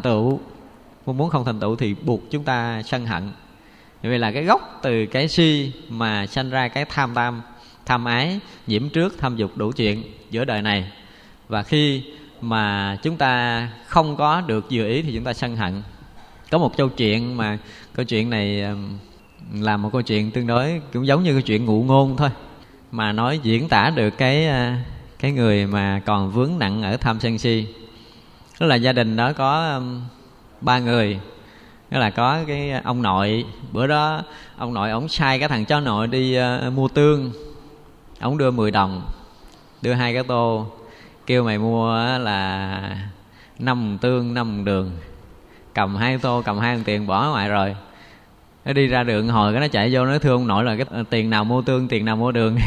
B: tựu thì buộc chúng ta sân hận. Vậy là cái gốc từ cái si mà sanh ra cái tham ái, nhiễm trước, tham dục đủ chuyện giữa đời này. Và khi mà chúng ta không có được vừa ý thì chúng ta sân hận. Có một câu chuyện mà câu chuyện này là một câu chuyện tương đối cũng giống như câu chuyện ngụ ngôn thôi, mà nói diễn tả được cái người mà còn vướng nặng ở tham sân si. Đó là gia đình đó có 3 người. Đó là có cái ông nội, bữa đó ông nội ổng sai cái thằng cháu nội đi mua tương. Ổng đưa 10 đồng, đưa 2 cái tô, kêu mày mua là 5 tương 5 đường. Cầm 2 tô, cầm 2 tiền bỏ ngoài rồi. Nó đi ra đường hồi cái nó chạy vô, nó thưa ông nội là cái tiền nào mua tương, tiền nào mua đường.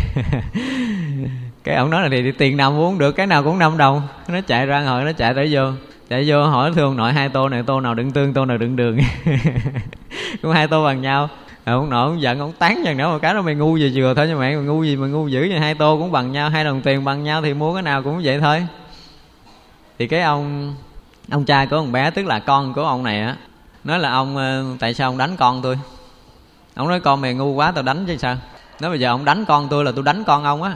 B: Cái ông nói là thì tiền nào mua cũng được, cái nào cũng 5 đồng. Nó chạy ra hồi nó chạy vô hỏi thưa ông nội 2 tô này, tô nào đựng tương, tô nào đựng đường. Cũng 2 tô bằng nhau. Ông nội ông giận, ông tán dần nữa một cái đó, mày ngu gì vừa thôi, nhưng mày ngu gì mà ngu dữ vậy, 2 tô cũng bằng nhau, 2 đồng tiền bằng nhau thì mua cái nào cũng vậy thôi. Thì cái ông trai của ông bé, tức là con của ông này á, nói là ông tại sao ông đánh con tôi? Ông nói con mày ngu quá tao đánh chứ sao. Nói bây giờ ông đánh con tôi là tôi đánh con ông á.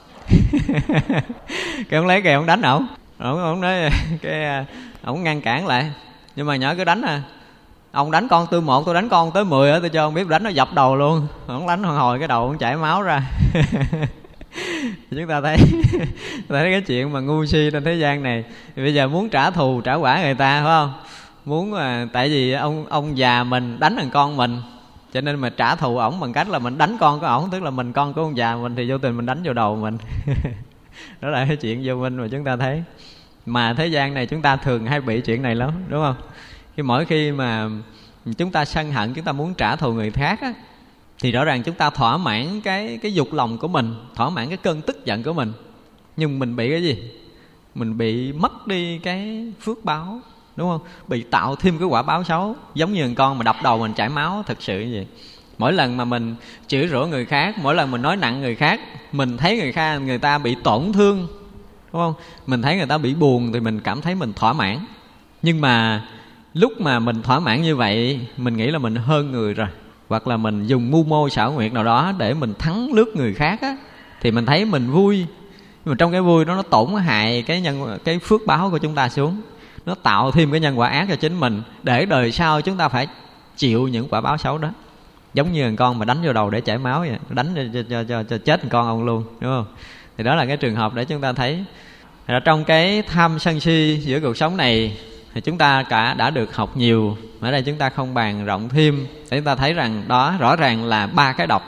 B: Cái ông lấy kìa ông đánh ổng. Ông nói cái ổng ngăn cản lại. Nhưng mà nhỏ cứ đánh à. Ông đánh con tôi 1, tôi đánh con tới 10 á, tôi cho ông biết đánh nó dập đầu luôn. Ông đánh hồi cái đầu ông chảy máu ra. Chúng ta thấy cái chuyện mà ngu si trên thế gian này. Thì bây giờ muốn trả thù trả quả người ta, phải không? Muốn tại vì ông già mình đánh thằng con mình, cho nên mà trả thù ổng bằng cách là mình đánh con của ổng, tức là mình con của ông già mình thì vô tình mình đánh vô đầu mình. Đó là cái chuyện vô minh mà chúng ta thấy. Mà thế gian này chúng ta thường hay bị chuyện này lắm, đúng không? Mỗi khi mà chúng ta sân hận, chúng ta muốn trả thù người khác á, thì rõ ràng chúng ta thỏa mãn cái dục lòng của mình, thỏa mãn cái cơn tức giận của mình. Nhưng mình bị cái gì? Mình bị mất đi cái phước báo, đúng không? Bị tạo thêm cái quả báo xấu. Giống như con mà đập đầu mình chảy máu, thật sự như vậy. Mỗi lần mà mình chửi rủa người khác, mỗi lần mình nói nặng người khác, mình thấy người ta bị tổn thương, đúng không? Mình thấy người ta bị buồn thì mình cảm thấy mình thỏa mãn. Nhưng mà lúc mà mình thỏa mãn như vậy, mình nghĩ là mình hơn người rồi, hoặc là mình dùng mưu mô xảo quyệt nào đó để mình thắng lướt người khác á, thì mình thấy mình vui. Nhưng mà trong cái vui đó nó tổn hại cái phước báo của chúng ta xuống. Nó tạo thêm cái nhân quả ác cho chính mình, để đời sau chúng ta phải chịu những quả báo xấu đó. Giống như thằng con mà đánh vô đầu để chảy máu vậy, đánh cho chết thằng con ông luôn, đúng không? Thì đó là cái trường hợp để chúng ta thấy trong cái tham sân si giữa cuộc sống này thì chúng ta đã được học nhiều. Ở đây chúng ta không bàn rộng thêm để chúng ta thấy rằng đó rõ ràng là 3 cái độc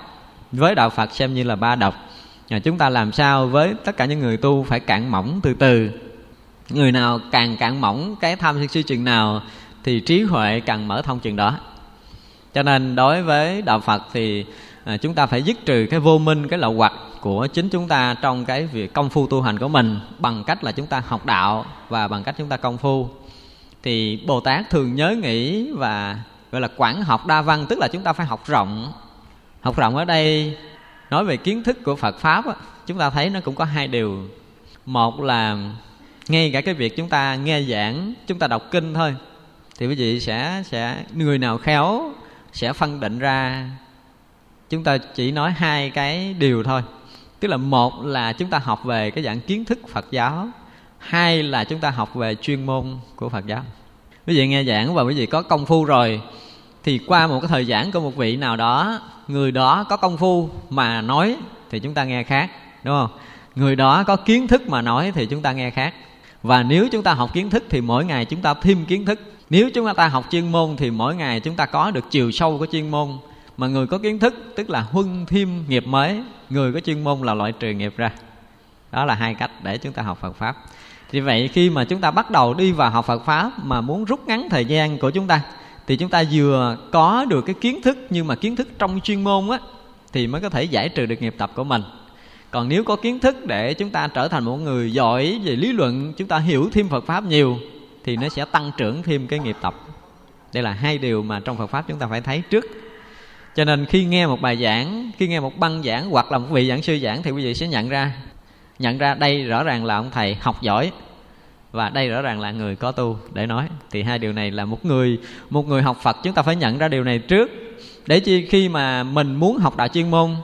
B: với đạo Phật xem như là ba độc. Chúng ta làm sao với tất cả những người tu phải cạn mỏng từ từ. Người nào càng cạn mỏng cái tham sân si chừng nào thì trí huệ càng mở thông chừng đó. Cho nên đối với đạo Phật thì chúng ta phải dứt trừ cái vô minh, cái lậu hoặc của chính chúng ta trong cái việc công phu tu hành của mình, bằng cách là chúng ta học đạo và bằng cách chúng ta công phu. Thì Bồ Tát thường nhớ nghĩ và gọi là quảng học đa văn, tức là chúng ta phải học rộng. Học rộng ở đây nói về kiến thức của Phật Pháp á, chúng ta thấy nó cũng có hai điều. Một là ngay cả cái việc chúng ta nghe giảng, chúng ta đọc kinh thôi, thì quý vị sẽ người nào khéo sẽ phân định ra. Chúng ta chỉ nói hai cái điều thôi. Tức là một là chúng ta học về cái dạng kiến thức Phật giáo, hai là chúng ta học về chuyên môn của Phật giáo. Quý vị nghe giảng và quý vị có công phu rồi, thì qua một cái thời giảng của một vị nào đó, người đó có công phu mà nói thì chúng ta nghe khác, đúng không? Người đó có kiến thức mà nói thì chúng ta nghe khác. Và nếu chúng ta học kiến thức thì mỗi ngày chúng ta thêm kiến thức. Nếu chúng ta học chuyên môn thì mỗi ngày chúng ta có được chiều sâu của chuyên môn. Mà người có kiến thức tức là huân thêm nghiệp mới, người có chuyên môn là loại trừ nghiệp ra. Đó là hai cách để chúng ta học Phật Pháp. Vì vậy khi mà chúng ta bắt đầu đi vào học Phật Pháp mà muốn rút ngắn thời gian của chúng ta, thì chúng ta vừa có được cái kiến thức, nhưng mà kiến thức trong chuyên môn á, thì mới có thể giải trừ được nghiệp tập của mình. Còn nếu có kiến thức để chúng ta trở thành một người giỏi về lý luận, chúng ta hiểu thêm Phật Pháp nhiều, thì nó sẽ tăng trưởng thêm cái nghiệp tập. Đây là hai điều mà trong Phật Pháp chúng ta phải thấy trước. Cho nên khi nghe một bài giảng, khi nghe một băng giảng hoặc là một vị giảng sư giảng, thì quý vị sẽ nhận ra đây rõ ràng là ông thầy học giỏi, và đây rõ ràng là người có tu để nói. Thì hai điều này là một người học Phật chúng ta phải nhận ra điều này trước. Để chi khi mà mình muốn học đạo chuyên môn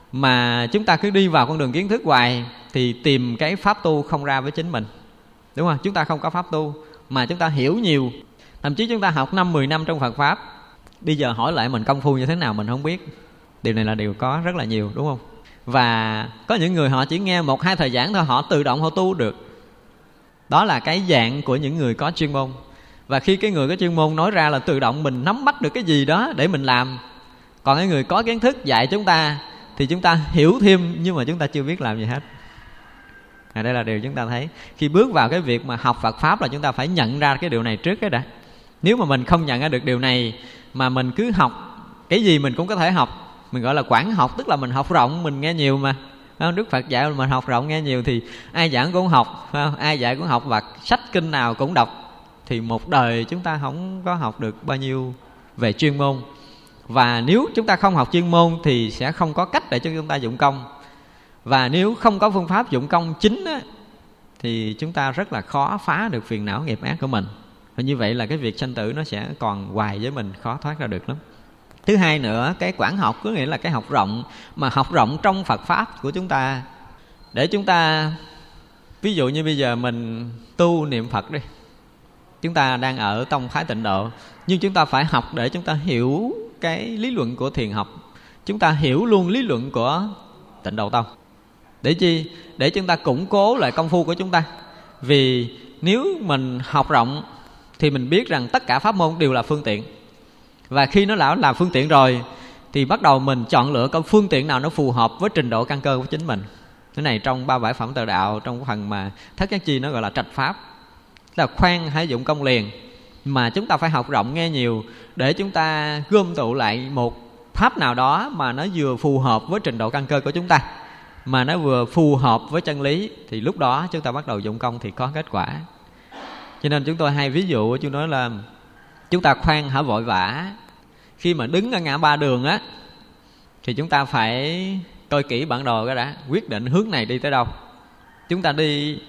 B: mà chúng ta cứ đi vào con đường kiến thức hoài, thì tìm cái pháp tu không ra với chính mình, đúng không? Chúng ta không có pháp tu mà chúng ta hiểu nhiều. Thậm chí chúng ta học 5-10 năm trong Phật Pháp, bây giờ hỏi lại mình công phu như thế nào mình không biết. Điều này là điều có rất là nhiều, đúng không? Và có những người họ chỉ nghe 1-2 thời giảng thôi, họ tự động họ tu được. Đó là cái dạng của những người có chuyên môn. Và khi cái người có chuyên môn nói ra là tự động mình nắm bắt được cái gì đó để mình làm. Còn cái người có kiến thức dạy chúng ta thì chúng ta hiểu thêm, nhưng mà chúng ta chưa biết làm gì hết. Đây là điều chúng ta thấy. Khi bước vào cái việc mà học Phật Pháp là chúng ta phải nhận ra cái điều này trước cái đã. Nếu mà mình không nhận ra được điều này mà mình cứ học cái gì mình cũng có thể học, mình gọi là quảng học, tức là mình học rộng, mình nghe nhiều mà. Đức Phật dạy mình học rộng nghe nhiều, thì ai giảng cũng học, ai dạy cũng học, và sách kinh nào cũng đọc. Thì một đời chúng ta không có học được bao nhiêu về chuyên môn. Và nếu chúng ta không học chuyên môn thì sẽ không có cách để cho chúng ta dụng công. Và nếu không có phương pháp dụng công chính á, thì chúng ta rất là khó phá được phiền não nghiệp ác của mình. Và như vậy là cái việc sanh tử nó sẽ còn hoài với mình, khó thoát ra được lắm. Thứ hai nữa, cái quảng học có nghĩa là cái học rộng, mà học rộng trong Phật Pháp của chúng ta. Để chúng ta, ví dụ như bây giờ mình tu niệm Phật đi, chúng ta đang ở tông phái Tịnh Độ, nhưng chúng ta phải học để chúng ta hiểu cái lý luận của thiền học, chúng ta hiểu luôn lý luận của Tịnh Độ Tông. Để chi? Để chúng ta củng cố lại công phu của chúng ta. Vì nếu mình học rộng thì mình biết rằng tất cả pháp môn đều là phương tiện. Và khi nó đã là phương tiện rồi thì bắt đầu mình chọn lựa cái phương tiện nào nó phù hợp với trình độ căn cơ của chính mình. Cái này trong 37 phẩm tự đạo, trong phần mà Thất Giác Chi nó gọi là trạch pháp, là khoan hãy dụng công liền. Mà chúng ta phải học rộng nghe nhiều để chúng ta gom tụ lại một pháp nào đó mà nó vừa phù hợp với trình độ căn cơ của chúng ta, mà nó vừa phù hợp với chân lý, thì lúc đó chúng ta bắt đầu dụng công thì có kết quả. Cho nên chúng tôi hay ví dụ, chúng nói là chúng ta khoan hả vội vã. Khi mà đứng ở ngã ba đường á, thì chúng ta phải coi kỹ bản đồ cái đã, quyết định hướng này đi tới đâu. Chúng ta đi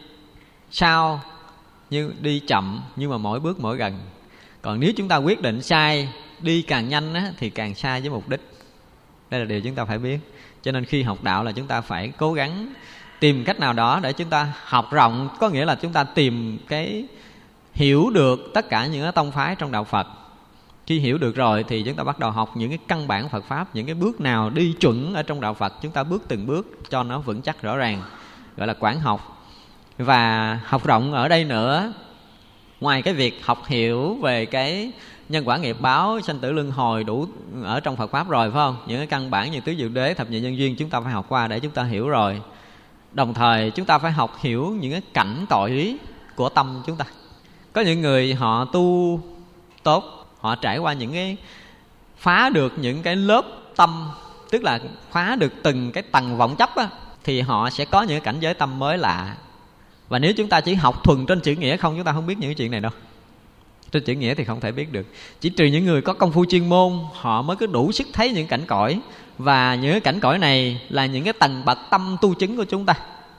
B: sao, như đi chậm nhưng mà mỗi bước mỗi gần. Còn nếu chúng ta quyết định sai, đi càng nhanh á, thì càng sai với mục đích. Đây là điều chúng ta phải biết. Cho nên khi học đạo là chúng ta phải cố gắng tìm cách nào đó để chúng ta học rộng. Có nghĩa là chúng ta tìm cái hiểu được tất cả những cái tông phái trong đạo Phật. Khi hiểu được rồi thì chúng ta bắt đầu học những cái căn bản Phật Pháp, những cái bước nào đi chuẩn ở trong đạo Phật, chúng ta bước từng bước cho nó vững chắc rõ ràng, gọi là quảng học. Và học rộng ở đây nữa, ngoài cái việc học hiểu về cái nhân quả nghiệp báo, sanh tử luân hồi đủ ở trong Phật Pháp rồi, phải không? Những cái căn bản như tứ diệu đế, thập nhị nhân duyên chúng ta phải học qua để chúng ta hiểu rồi. Đồng thời chúng ta phải học hiểu những cái cảnh cõi của tâm chúng ta. Có những người họ tu tốt, họ trải qua những cái phá được những cái lớp tâm, tức là phá được từng cái tầng vọng chấp á, thì họ sẽ có những cảnh giới tâm mới lạ. Và nếu chúng ta chỉ học thuần trên chữ nghĩa không, chúng ta không biết những chuyện này đâu. Trên chữ nghĩa thì không thể biết được. Chỉ trừ những người có công phu chuyên môn, họ mới có đủ sức thấy những cảnh cõi. Và những cái cảnh cõi này là những cái tầng bậc tâm tu chứng của chúng ta.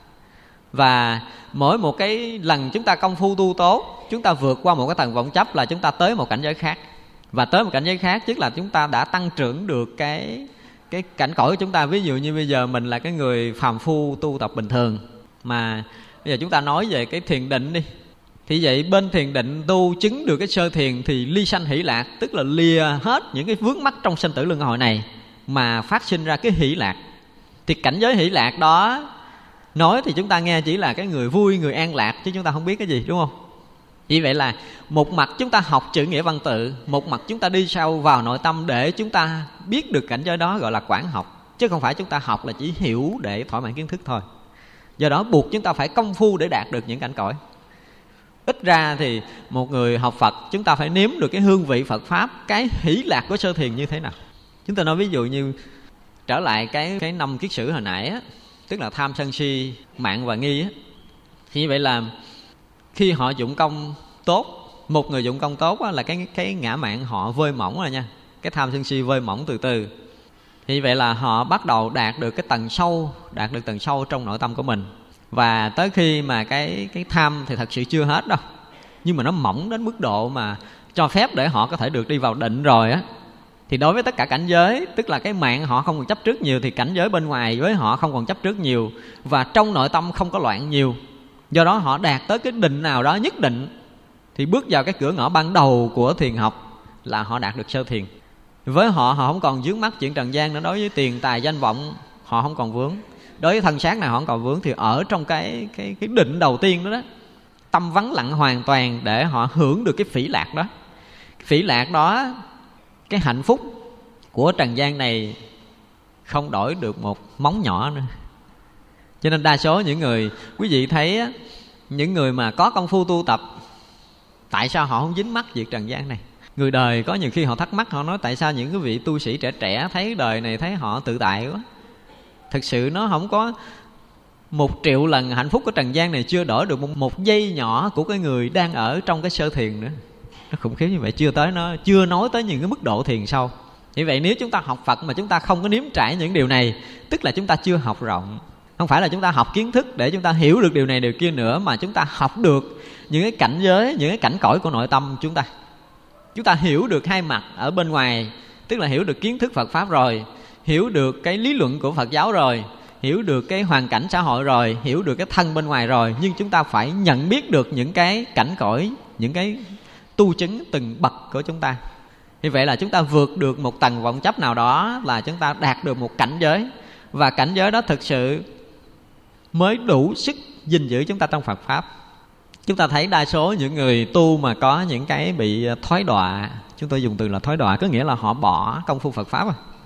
B: Và mỗi một cái lần chúng ta công phu tu tốt, chúng ta vượt qua một cái tầng vọng chấp là chúng ta tới một cảnh giới khác. Và tới một cảnh giới khác tức là chúng ta đã tăng trưởng được cái cảnh cõi của chúng ta. Ví dụ như bây giờ mình là cái người phàm phu tu tập bình thường, mà bây giờ chúng ta nói về cái thiền định đi. Thì vậy bên thiền định tu chứng được cái sơ thiền thì ly sanh hỷ lạc, tức là lìa hết những cái vướng mắc trong sanh tử luân hồi này mà phát sinh ra cái hỷ lạc. Thì cảnh giới hỷ lạc đó nói thì chúng ta nghe chỉ là cái người vui, người an lạc, chứ chúng ta không biết cái gì, đúng không? Vì vậy là một mặt chúng ta học chữ nghĩa văn tự, một mặt chúng ta đi sâu vào nội tâm để chúng ta biết được cảnh giới đó, gọi là quán học. Chứ không phải chúng ta học là chỉ hiểu để thỏa mãn kiến thức thôi. Do đó buộc chúng ta phải công phu để đạt được những cảnh cõi. Ít ra thì một người học Phật, chúng ta phải nếm được cái hương vị Phật Pháp, cái hỷ lạc của sơ thiền như thế nào. Chúng ta nói ví dụ như trở lại cái năm kiết sử hồi nãy á, tức là tham sân si, mạng và nghi á. Thì như vậy là khi họ dụng công tốt, một người dụng công tốt á, là cái ngã mạn họ vơi mỏng rồi nha. Cái tham sân si vơi mỏng từ từ. Thì vậy là họ bắt đầu đạt được cái tầng sâu, đạt được tầng sâu trong nội tâm của mình. Và tới khi mà cái tham thì thật sự chưa hết đâu, nhưng mà nó mỏng đến mức độ mà cho phép để họ có thể được đi vào định rồi á. Thì đối với tất cả cảnh giới, tức là cái mạng họ không còn chấp trước nhiều, thì cảnh giới bên ngoài với họ không còn chấp trước nhiều, và trong nội tâm không có loạn nhiều. Do đó họ đạt tới cái định nào đó nhất định, thì bước vào cái cửa ngõ ban đầu của thiền học là họ đạt được sơ thiền. Với họ không còn vướng mắc chuyện trần gian nữa. Đối với tiền tài danh vọng họ không còn vướng, đối với thân xác này họ không còn vướng. Thì ở trong cái định đầu tiên đó, tâm vắng lặng hoàn toàn để họ hưởng được cái phỉ lạc đó. Phỉ lạc đó, cái hạnh phúc của trần gian này không đổi được một móng nhỏ nữa. Cho nên đa số những người, quý vị thấy những người mà có công phu tu tập, tại sao họ không dính mắc việc trần gian này? Người đời có nhiều khi họ thắc mắc, họ nói tại sao những cái vị tu sĩ trẻ trẻ thấy đời này thấy họ tự tại quá. Thực sự nó không có 1 triệu lần hạnh phúc của trần gian này chưa đổi được một giây nhỏ của cái người đang ở trong cái sơ thiền nữa. Nó khủng khiếp như vậy, chưa nói tới những cái mức độ thiền sâu. Như vậy nếu chúng ta học Phật mà chúng ta không có nếm trải những điều này, tức là chúng ta chưa học rộng. Không phải là chúng ta học kiến thức để chúng ta hiểu được điều này điều kia nữa, mà chúng ta học được những cái cảnh giới, những cái cảnh cõi của nội tâm chúng ta. Chúng ta hiểu được hai mặt ở bên ngoài, tức là hiểu được kiến thức Phật Pháp rồi, hiểu được cái lý luận của Phật giáo rồi, hiểu được cái hoàn cảnh xã hội rồi, hiểu được cái thân bên ngoài rồi. Nhưng chúng ta phải nhận biết được những cái cảnh cõi, những cái tu chứng từng bậc của chúng ta. Như vậy là chúng ta vượt được một tầng vọng chấp nào đó là chúng ta đạt được một cảnh giới. Và cảnh giới đó thực sự mới đủ sức gìn giữ chúng ta trong Phật Pháp. Chúng ta thấy đa số những người tu mà có những cái bị thoái đọa, chúng tôi dùng từ là thoái đọa, có nghĩa là họ bỏ công phu Phật Pháp.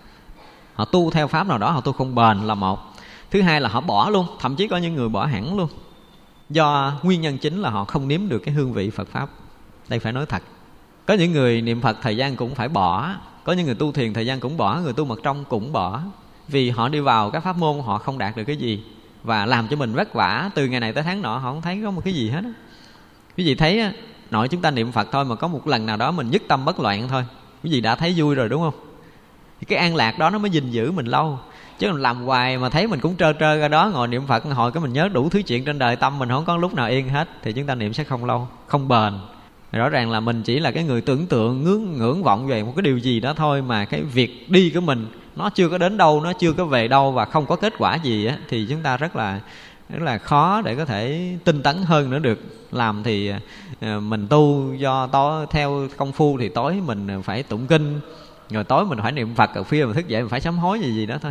B: Họ tu theo Pháp nào đó, họ tu không bền là một. Thứ hai là họ bỏ luôn, thậm chí có những người bỏ hẳn luôn. Do nguyên nhân chính là họ không nếm được cái hương vị Phật Pháp. Đây phải nói thật. Có những người niệm Phật thời gian cũng phải bỏ, có những người tu thiền thời gian cũng bỏ, người tu mật trong cũng bỏ. Vì họ đi vào các pháp môn họ không đạt được cái gì, và làm cho mình vất vả từ ngày này tới tháng nọ, họ không thấy có một cái gì hết. Quý vị thấy nội chúng ta niệm Phật thôi mà có một lần nào đó mình nhất tâm bất loạn thôi, quý vị đã thấy vui rồi đúng không? Thì cái an lạc đó nó mới gìn giữ mình lâu. Chứ mình làm hoài mà thấy mình cũng trơ trơ ra đó, ngồi niệm Phật hồi cái mình nhớ đủ thứ chuyện trên đời, tâm mình không có lúc nào yên hết, thì chúng ta niệm sẽ không lâu, không bền. Rõ ràng là mình chỉ là cái người tưởng tượng, ngưỡng vọng về một cái điều gì đó thôi, mà cái việc đi của mình nó chưa có đến đâu, nó chưa có về đâu và không có kết quả gì á, thì chúng ta rất là khó để có thể tinh tấn hơn nữa được. Làm thì mình tu do theo công phu thì tối mình phải tụng kinh, rồi tối mình phải niệm Phật, rồi khuya mình thức dậy mình phải sám hối gì đó thôi,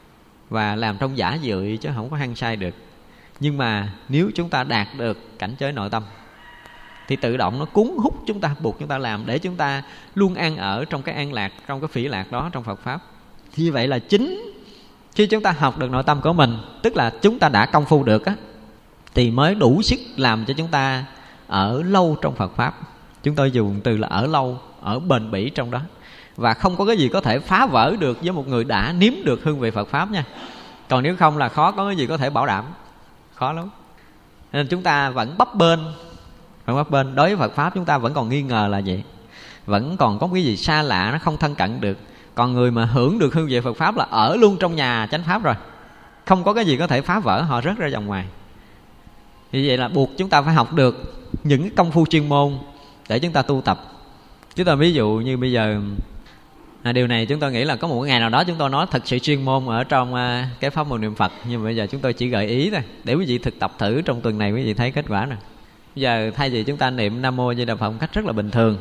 B: và làm trong giả dự chứ không có hăng sai được. Nhưng mà nếu chúng ta đạt được cảnh giới nội tâm, thì tự động nó cuốn hút chúng ta, buộc chúng ta làm, để chúng ta luôn an ở trong cái an lạc, trong cái phỉ lạc đó trong Phật Pháp. Như vậy là chính khi chúng ta học được nội tâm của mình, tức là chúng ta đã công phu được á, thì mới đủ sức làm cho chúng ta ở lâu trong Phật Pháp. Chúng tôi dùng từ là ở lâu, ở bền bỉ trong đó. Và không có cái gì có thể phá vỡ được với một người đã nếm được hương vị Phật Pháp nha. Còn nếu không là khó có cái gì có thể bảo đảm, khó lắm. Nên chúng ta vẫn bấp bênh. Đối với Phật Pháp chúng ta vẫn còn nghi ngờ là vậy, vẫn còn có cái gì xa lạ, nó không thân cận được. Còn người mà hưởng được hương vị Phật Pháp là ở luôn trong nhà chánh Pháp rồi, không có cái gì có thể phá vỡ, họ rớt ra vòng ngoài. Vì vậy là buộc chúng ta phải học được những công phu chuyên môn để chúng ta tu tập. Chúng ta ví dụ như bây giờ, điều này chúng tôi nghĩ là có một ngày nào đó chúng tôi nói thật sự chuyên môn ở trong cái pháp môn niệm Phật. Nhưng mà bây giờ chúng tôi chỉ gợi ý thôi, để quý vị thực tập thử trong tuần này, quý vị thấy kết quả nè. Bây giờ thay vì chúng ta niệm Nam Mô A Di Đà Phật một cách rất là bình thường,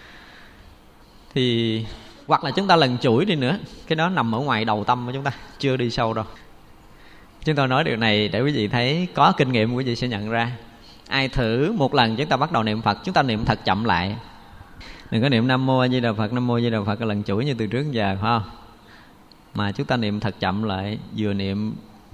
B: thì hoặc là chúng ta lần chuỗi đi nữa, cái đó nằm ở ngoài đầu tâm của chúng ta, chưa đi sâu đâu. Chúng tôi nói điều này để quý vị thấy, có kinh nghiệm quý vị sẽ nhận ra. Ai thử một lần chúng ta bắt đầu niệm Phật, chúng ta niệm thật chậm lại. Đừng có niệm Nam Mô A Di Đà Phật, Nam Mô A Di Đà Phật lần chuỗi như từ trước đến giờ, phải không? Mà chúng ta niệm thật chậm lại, vừa niệm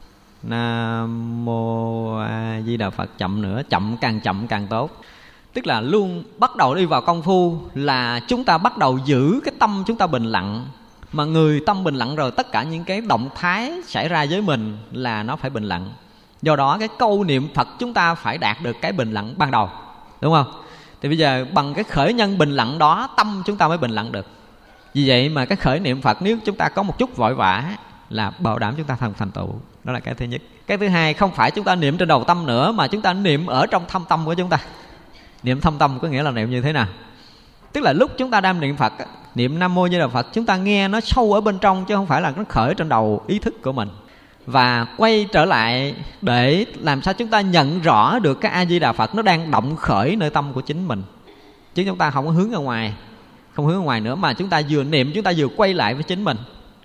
B: Nam Mô A Di Đà Phật chậm nữa, chậm càng tốt. Tức là luôn bắt đầu đi vào công phu là chúng ta bắt đầu giữ cái tâm chúng ta bình lặng. Mà người tâm bình lặng rồi, tất cả những cái động thái xảy ra với mình là nó phải bình lặng. Do đó cái câu niệm Phật chúng ta phải đạt được cái bình lặng ban đầu, đúng không? Thì bây giờ bằng cái khởi nhân bình lặng đó, tâm chúng ta mới bình lặng được. Vì vậy mà cái khởi niệm Phật nếu chúng ta có một chút vội vã là bảo đảm chúng ta thành tựu. Đó là cái thứ nhất. Cái thứ hai, không phải chúng ta niệm trên đầu tâm nữa, mà chúng ta niệm ở trong thâm tâm của chúng ta. Niệm thâm tâm có nghĩa là niệm như thế nào? Tức là lúc chúng ta đang niệm Phật, niệm Nam Mô A Di Đà Phật, chúng ta nghe nó sâu ở bên trong, chứ không phải là nó khởi trên đầu ý thức của mình. Và quay trở lại để làm sao chúng ta nhận rõ được cái A Di Đà Phật nó đang động khởi nơi tâm của chính mình. Chứ chúng ta không có hướng ra ngoài, không hướng ra ngoài nữa, mà chúng ta vừa niệm chúng ta vừa quay lại với chính mình.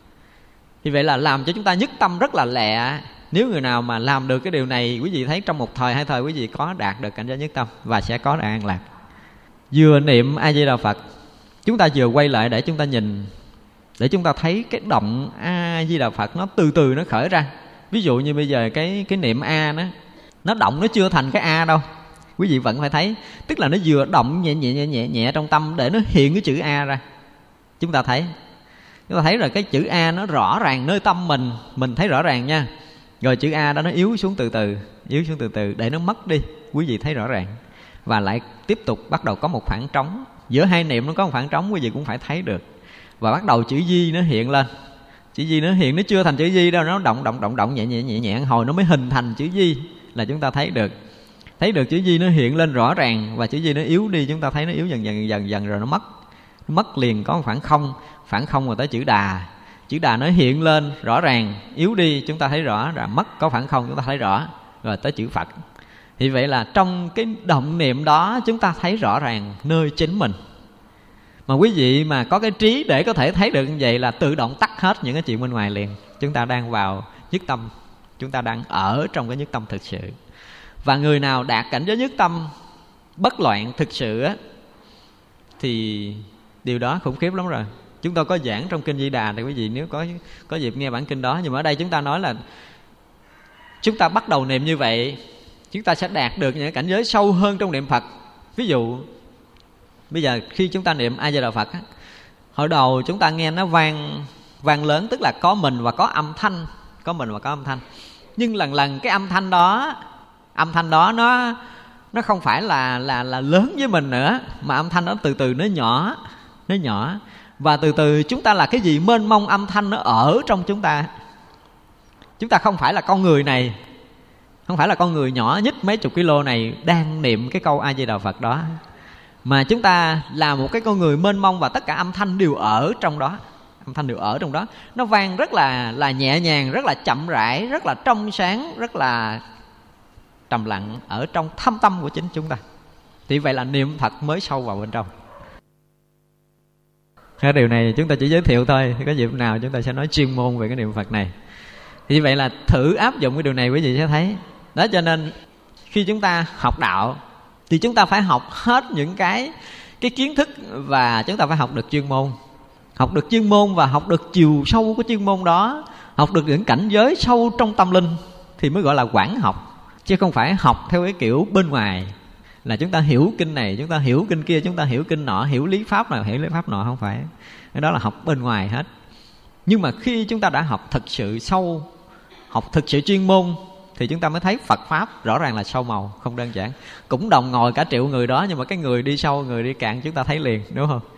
B: Thì vậy là làm cho chúng ta nhất tâm rất là lẹ. Nếu người nào mà làm được cái điều này, quý vị thấy trong một thời hai thời quý vị có đạt được cảnh giới nhất tâm và sẽ có được an lạc. Vừa niệm A Di Đà Phật, chúng ta vừa quay lại để chúng ta nhìn, để chúng ta thấy cái động A Di Đà Phật nó từ từ nó khởi ra. Ví dụ như bây giờ cái niệm A nó động, nó chưa thành cái A đâu, quý vị vẫn phải thấy. Tức là nó vừa động nhẹ trong tâm để nó hiện cái chữ A ra. Chúng ta thấy rồi cái chữ A nó rõ ràng nơi tâm mình thấy rõ ràng nha. Rồi chữ A đó nó yếu xuống từ từ để nó mất đi, quý vị thấy rõ ràng. Và lại tiếp tục bắt đầu có một khoảng trống. Giữa hai niệm nó có một khoảng trống, quý vị cũng phải thấy được. Và bắt đầu chữ Di nó hiện lên. Chữ Di nó hiện, nó chưa thành chữ Di đâu, nó động nhẹ, hồi nó mới hình thành chữ Di là chúng ta thấy được. Thấy được chữ Di nó hiện lên rõ ràng, và chữ Di nó yếu đi, chúng ta thấy nó yếu dần rồi nó mất liền, có một khoảng không rồi tới chữ Đà. Chữ Đà nó hiện lên rõ ràng, yếu đi chúng ta thấy rõ, rồi mất, có khoảng không chúng ta thấy rõ, rồi tới chữ Phật. Thì vậy là trong cái động niệm đó chúng ta thấy rõ ràng nơi chính mình. Mà quý vị mà có cái trí để có thể thấy được như vậy là tự động tắt hết những cái chuyện bên ngoài liền. Chúng ta đang vào nhất tâm, chúng ta đang ở trong cái nhất tâm thực sự. Và người nào đạt cảnh giới nhất tâm bất loạn thực sự á, thì điều đó khủng khiếp lắm rồi. Chúng tôi có giảng trong Kinh Di Đà, thì quý vị nếu có dịp nghe bản kinh đó. Nhưng mà ở đây chúng ta nói là chúng ta bắt đầu niệm như vậy, chúng ta sẽ đạt được những cảnh giới sâu hơn trong niệm Phật. Ví dụ bây giờ khi chúng ta niệm A Di Đà Phật á, hồi đầu chúng ta nghe nó vang lớn, tức là có mình và có âm thanh, Nhưng lần cái âm thanh đó nó không phải là lớn với mình nữa, mà âm thanh đó từ từ nó nhỏ. Và từ từ chúng ta là cái gì mênh mông, âm thanh nó ở trong chúng ta. Chúng ta không phải là con người này, không phải là con người nhỏ nhích mấy chục kg này đang niệm cái câu A Di Đà Phật đó, mà chúng ta là một cái con người mênh mông, và tất cả âm thanh đều ở trong đó. Nó vang rất là nhẹ nhàng, rất là chậm rãi, rất là trong sáng, rất là trầm lặng ở trong thâm tâm của chính chúng ta. Thì vậy là niệm Phật mới sâu vào bên trong. Cái điều này chúng ta chỉ giới thiệu thôi, có dịp nào chúng ta sẽ nói chuyên môn về cái niệm Phật này. Thì vậy là thử áp dụng cái điều này quý vị sẽ thấy. Đó, cho nên khi chúng ta học đạo, thì chúng ta phải học hết những cái kiến thức, và chúng ta phải học được chuyên môn. Học được chuyên môn và học được chiều sâu của chuyên môn đó, học được những cảnh giới sâu trong tâm linh thì mới gọi là quảng học. Chứ không phải học theo cái kiểu bên ngoài là chúng ta hiểu kinh này, chúng ta hiểu kinh kia, chúng ta hiểu kinh nọ, hiểu lý pháp nào, hiểu lý pháp nọ. Không phải, cái đó là học bên ngoài hết. Nhưng mà khi chúng ta đã học thực sự sâu, học thực sự chuyên môn, thì chúng ta mới thấy Phật Pháp rõ ràng là sâu màu, không đơn giản. Cũng đồng ngồi cả triệu người đó, nhưng mà cái người đi sâu, người đi cạn chúng ta thấy liền, đúng không?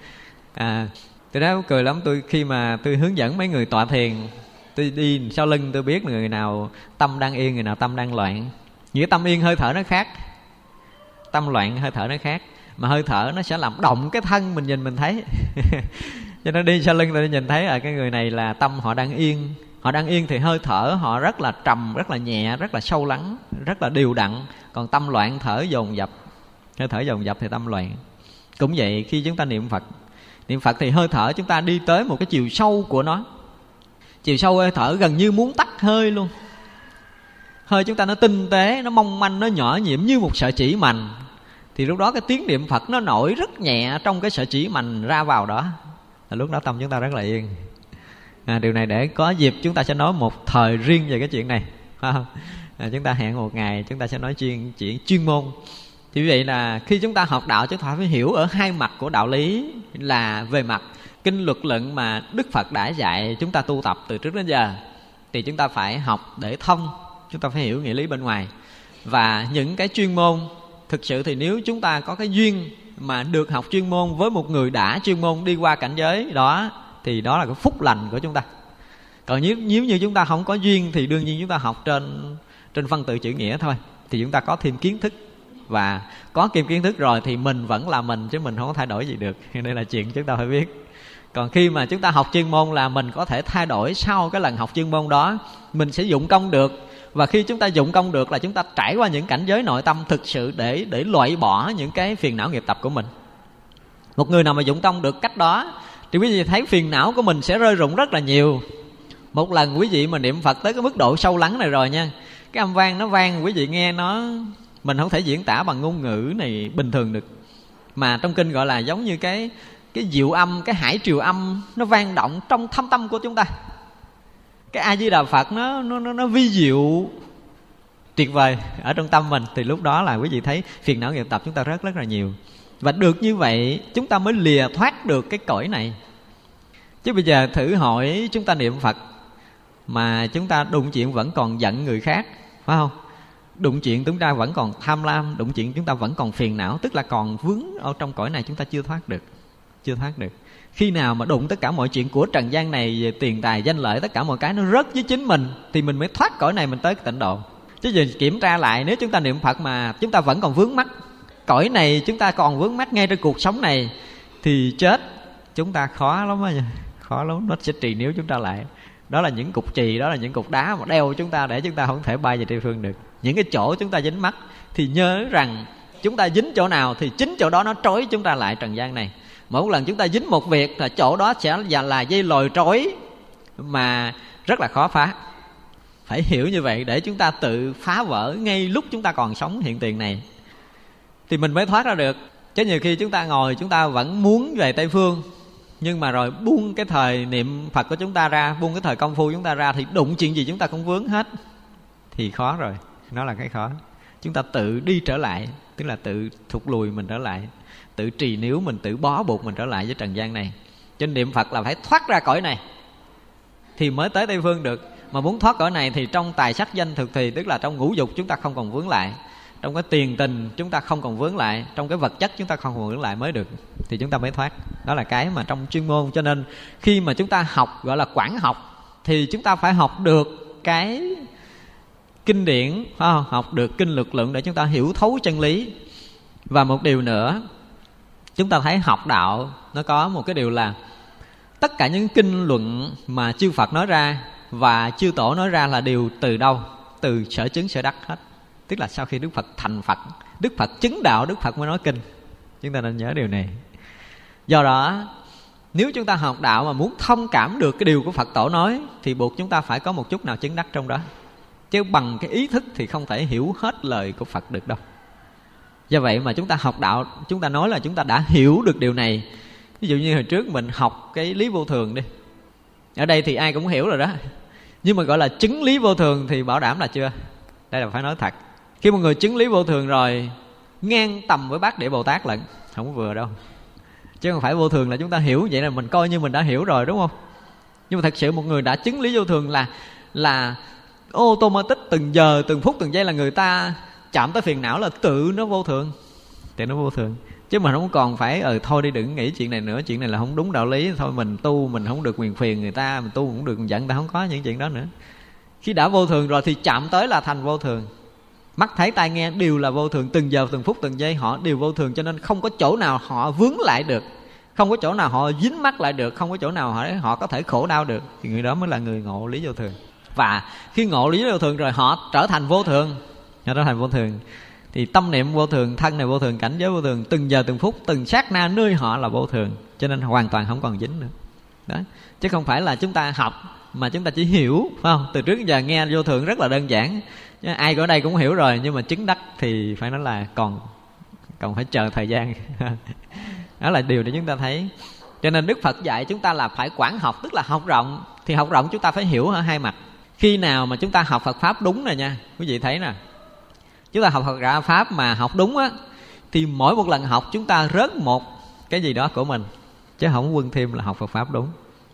B: Từ đó cười lắm. Tôi khi mà tôi hướng dẫn mấy người tọa thiền, tôi đi sau lưng tôi biết người nào tâm đang yên, người nào tâm đang loạn. Nghĩa tâm yên hơi thở nó khác, tâm loạn hơi thở nó khác. Mà hơi thở nó sẽ làm động cái thân mình, nhìn mình thấy. Cho nên đi sau lưng tôi nhìn thấy cái người này là tâm họ đang yên. Họ đang yên thì hơi thở họ rất là trầm, rất là nhẹ, rất là sâu lắng, rất là đều đặn. Còn tâm loạn thở dồn dập, hơi thở dồn dập thì tâm loạn. Cũng vậy, khi chúng ta niệm Phật thì hơi thở chúng ta đi tới một cái chiều sâu của nó. Chiều sâu hơi thở gần như muốn tắt hơi luôn. Hơi chúng ta nó tinh tế, nó mong manh, nó nhỏ nhiệm như một sợi chỉ mành. Thì lúc đó cái tiếng niệm Phật nó nổi rất nhẹ trong cái sợi chỉ mành ra vào đó. Là lúc đó tâm chúng ta rất là yên. Điều này để có dịp chúng ta sẽ nói một thời riêng về cái chuyện này. Chúng ta hẹn một ngày chúng ta sẽ nói chuyện chuyên môn. Thì vậy là khi chúng ta học đạo, chúng ta phải hiểu ở hai mặt của đạo lý. Là về mặt kinh luật luận mà Đức Phật đã dạy chúng ta tu tập từ trước đến giờ, thì chúng ta phải học để thông, chúng ta phải hiểu nghĩa lý bên ngoài. Và những cái chuyên môn, thực sự thì nếu chúng ta có cái duyên mà được học chuyên môn với một người đã chuyên môn đi qua cảnh giới đó, thì đó là cái phúc lành của chúng ta. Còn nếu như chúng ta không có duyên thì đương nhiên chúng ta học trên văn tự chữ nghĩa thôi. Thì chúng ta có thêm kiến thức, và có thêm kiến thức rồi thì mình vẫn là mình, chứ mình không có thay đổi gì được. Đây là chuyện chúng ta phải biết. Còn khi mà chúng ta học chuyên môn là mình có thể thay đổi sau cái lần học chuyên môn đó. Mình sẽ dụng công được. Và khi chúng ta dụng công được là chúng ta trải qua những cảnh giới nội tâm thực sự để loại bỏ những cái phiền não nghiệp tập của mình. Một người nào mà dụng công được cách đó thì quý vị thấy phiền não của mình sẽ rơi rụng rất là nhiều. Một lần quý vị mà niệm Phật tới cái mức độ sâu lắng này rồi nha, cái âm vang nó vang quý vị nghe nó, mình không thể diễn tả bằng ngôn ngữ này bình thường được. Mà trong kinh gọi là giống như cái diệu âm, cái hải triều âm nó vang động trong thâm tâm của chúng ta. Cái A Di Đà Phật nó vi diệu tuyệt vời ở trong tâm mình. Thì lúc đó là quý vị thấy phiền não nghiệp tập chúng ta rất là nhiều. Và được như vậy chúng ta mới lìa thoát được cái cõi này. Chứ bây giờ thử hỏi chúng ta niệm Phật mà chúng ta đụng chuyện vẫn còn giận người khác, phải không? Đụng chuyện chúng ta vẫn còn tham lam, đụng chuyện chúng ta vẫn còn phiền não, tức là còn vướng ở trong cõi này, chúng ta chưa thoát được. Khi nào mà đụng tất cả mọi chuyện của trần gian này, về tiền tài danh lợi, tất cả mọi cái nó rớt với chính mình, thì mình mới thoát cõi này, mình tới cái tịnh độ. Chứ giờ kiểm tra lại, nếu chúng ta niệm Phật mà chúng ta vẫn còn vướng mắc cõi này, chúng ta còn vướng mắc ngay trên cuộc sống này, thì chết chúng ta khó lắm á, khó lắm. Nó sẽ trì níu chúng ta lại. Đó là những cục chì, đó là những cục đá mà đeo chúng ta để chúng ta không thể bay về Tây Phương được. Những cái chỗ chúng ta dính mắc thì nhớ rằng chúng ta dính chỗ nào thì chính chỗ đó nó trói chúng ta lại trần gian này. Mỗi lần chúng ta dính một việc là chỗ đó sẽ là dây lồi trói mà rất là khó phá. Phải hiểu như vậy để chúng ta tự phá vỡ ngay lúc chúng ta còn sống hiện tiền này, thì mình mới thoát ra được. Chứ nhiều khi chúng ta ngồi, chúng ta vẫn muốn về Tây Phương, nhưng mà rồi buông cái thời niệm Phật của chúng ta ra, buông cái thời công phu chúng ta ra, thì đụng chuyện gì chúng ta cũng vướng hết. Thì khó rồi, nó là cái khó. Chúng ta tự đi trở lại, tức là tự thụt lùi mình trở lại, tự trì níu mình, tự bó buộc mình trở lại với trần gian này. Cho nên niệm Phật là phải thoát ra cõi này thì mới tới Tây Phương được. Mà muốn thoát cõi này thì trong tài sắc danh thực thì, tức là trong ngũ dục chúng ta không còn vướng lại, trong cái tiền tình chúng ta không còn vướng lại, trong cái vật chất chúng ta không còn vướng lại mới được, thì chúng ta mới thoát. Đó là cái mà trong chuyên môn. Cho nên khi mà chúng ta học gọi là quảng học thì chúng ta phải học được cái kinh điển, phải không? Học được kinh luật luận để chúng ta hiểu thấu chân lý. Và một điều nữa, chúng ta thấy học đạo nó có một cái điều là tất cả những kinh luận mà chư Phật nói ra và chư Tổ nói ra là đều từ đâu? Từ sở chứng sở đắc hết. Tức là sau khi Đức Phật thành Phật, Đức Phật chứng đạo, Đức Phật mới nói kinh. Chúng ta nên nhớ điều này. Do đó nếu chúng ta học đạo mà muốn thông cảm được cái điều của Phật Tổ nói thì buộc chúng ta phải có một chút nào chứng đắc trong đó. Chứ bằng cái ý thức thì không thể hiểu hết lời của Phật được đâu. Do vậy mà chúng ta học đạo, chúng ta nói là chúng ta đã hiểu được điều này. Ví dụ như hồi trước mình học cái lý vô thường đi, ở đây thì ai cũng hiểu rồi đó, nhưng mà gọi là chứng lý vô thường thì bảo đảm là chưa. Đây là phải nói thật. Khi một người chứng lý vô thường rồi, ngang tầm với Bát Địa Bồ Tát lận, không có vừa đâu. Chứ không phải vô thường là chúng ta hiểu vậy là mình coi như mình đã hiểu rồi, đúng không? Nhưng mà thật sự một người đã chứng lý vô thường là automatic, từng giờ, từng phút, từng giây là người ta chạm tới phiền não là tự nó vô thường. Tự nó vô thường. Chứ mình không còn phải thôi đi đừng nghĩ chuyện này nữa, chuyện này là không đúng đạo lý, thôi mình tu mình không được quyền phiền người ta, mình tu cũng được giận người ta, không có những chuyện đó nữa. Khi đã vô thường rồi thì chạm tới là thành vô thường. Mắt thấy tai nghe đều là vô thường, từng giờ từng phút từng giây họ đều vô thường, cho nên không có chỗ nào họ vướng lại được, không có chỗ nào họ dính mắc lại được, không có chỗ nào họ có thể khổ đau được. Thì người đó mới là người ngộ lý vô thường. Và khi ngộ lý vô thường rồi họ trở thành vô thường. Họ trở thành vô thường thì tâm niệm vô thường, thân này vô thường, cảnh giới vô thường, từng giờ từng phút từng sát na nơi họ là vô thường, cho nên hoàn toàn không còn dính nữa. Đó. Chứ không phải là chúng ta học mà chúng ta chỉ hiểu, phải không? Từ trước đến giờ nghe vô thường rất là đơn giản, ai ở đây cũng hiểu rồi, nhưng mà chứng đắc thì phải nói là còn phải chờ thời gian. Đó là điều để chúng ta thấy. Cho nên Đức Phật dạy chúng ta là phải quảng học, tức là học rộng. Thì học rộng chúng ta phải hiểu ở hai mặt. Khi nào mà chúng ta học Phật Pháp đúng rồi nha, quý vị thấy nè, chúng ta học Phật Pháp mà học đúng á, thì mỗi một lần học chúng ta rớt một cái gì đó của mình, chứ không quân thêm là học Phật Pháp đúng.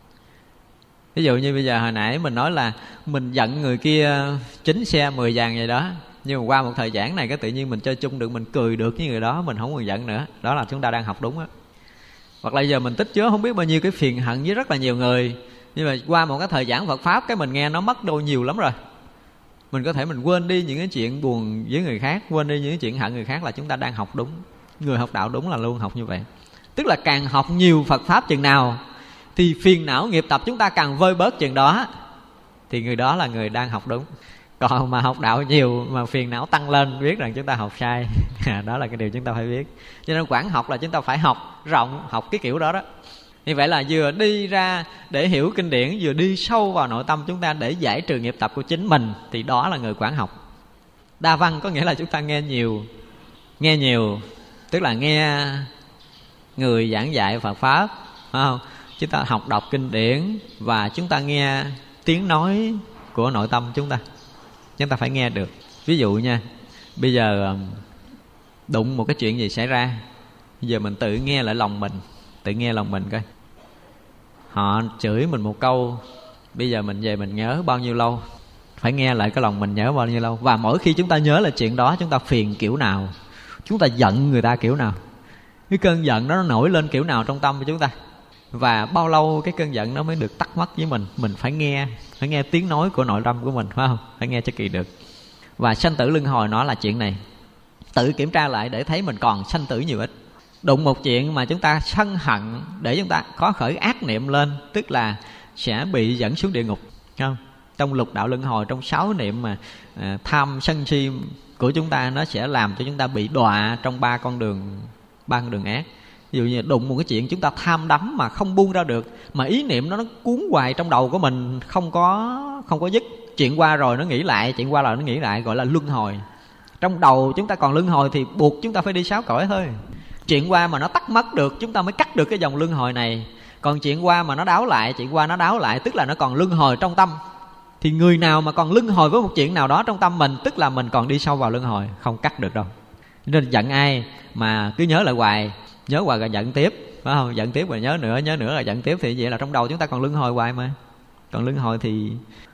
B: Ví dụ như bây giờ hồi nãy mình nói là mình giận người kia 9 xe 10 vàng vậy đó, nhưng mà qua một thời gian này cái tự nhiên mình chơi chung được, mình cười được với người đó, mình không còn giận nữa. Đó là chúng ta đang học đúng á. Hoặc là giờ mình tích chứa không biết bao nhiêu cái phiền hận với rất là nhiều người, nhưng mà qua một cái thời gian Phật Pháp cái mình nghe nó mất đâu nhiều lắm rồi. Mình có thể mình quên đi những cái chuyện buồn với người khác, quên đi những cái chuyện hận người khác, là chúng ta đang học đúng. Người học đạo đúng là luôn học như vậy. Tức là càng học nhiều Phật Pháp chừng nào thì phiền não nghiệp tập chúng ta càng vơi bớt chừng đó, thì người đó là người đang học đúng. Còn mà học đạo nhiều mà phiền não tăng lên, biết rằng chúng ta học sai. Đó là cái điều chúng ta phải biết. Cho nên quảng học là chúng ta phải học rộng, học cái kiểu đó đó. Như vậy là vừa đi ra để hiểu kinh điển, vừa đi sâu vào nội tâm chúng ta để giải trừ nghiệp tập của chính mình, thì đó là người quảng học. Đa văn có nghĩa là chúng ta nghe nhiều, tức là nghe người giảng dạy Phật Pháp, phải không? Chúng ta học đọc kinh điển và chúng ta nghe tiếng nói của nội tâm chúng ta phải nghe được. Ví dụ nha, bây giờ đụng một cái chuyện gì xảy ra, bây giờ mình tự nghe lại lòng mình, tự nghe lòng mình coi. Họ chửi mình một câu, bây giờ mình về mình nhớ bao nhiêu lâu, phải nghe lại cái lòng mình nhớ bao nhiêu lâu. Và mỗi khi chúng ta nhớ lại chuyện đó, chúng ta phiền kiểu nào, chúng ta giận người ta kiểu nào, cái cơn giận đó nó nổi lên kiểu nào trong tâm của chúng ta, và bao lâu cái cơn giận nó mới được tắt mất với mình. Mình phải nghe tiếng nói của nội tâm của mình, phải không? Phải nghe cho kỳ được. Và sanh tử luân hồi nó là chuyện này. Tự kiểm tra lại để thấy mình còn sanh tử nhiều ít. Đụng một chuyện mà chúng ta sân hận để chúng ta có khởi ác niệm lên, tức là sẽ bị dẫn xuống địa ngục, không? Trong lục đạo luân hồi, trong 6 niệm mà tham sân si của chúng ta, nó sẽ làm cho chúng ta bị đọa trong ba con đường ác. Ví dụ như đụng một cái chuyện chúng ta tham đắm mà không buông ra được, mà ý niệm nó cuốn hoài trong đầu của mình, không có dứt. Chuyện qua rồi nó nghĩ lại, chuyện qua rồi nó nghĩ lại, gọi là luân hồi. Trong đầu chúng ta còn luân hồi thì buộc chúng ta phải đi 6 cõi thôi. Chuyện qua mà nó tắt mất được, chúng ta mới cắt được cái dòng luân hồi này. Còn chuyện qua mà nó đáo lại, tức là nó còn luân hồi trong tâm. Thì người nào mà còn luân hồi với một chuyện nào đó trong tâm mình, tức là mình còn đi sâu vào luân hồi, không cắt được đâu. Nên giận ai mà cứ nhớ lại hoài, nhớ hoài rồi giận tiếp, phải không? Giận tiếp rồi nhớ nữa rồi giận tiếp, thì vậy là trong đầu chúng ta còn luân hồi hoài mà. Còn luân hồi thì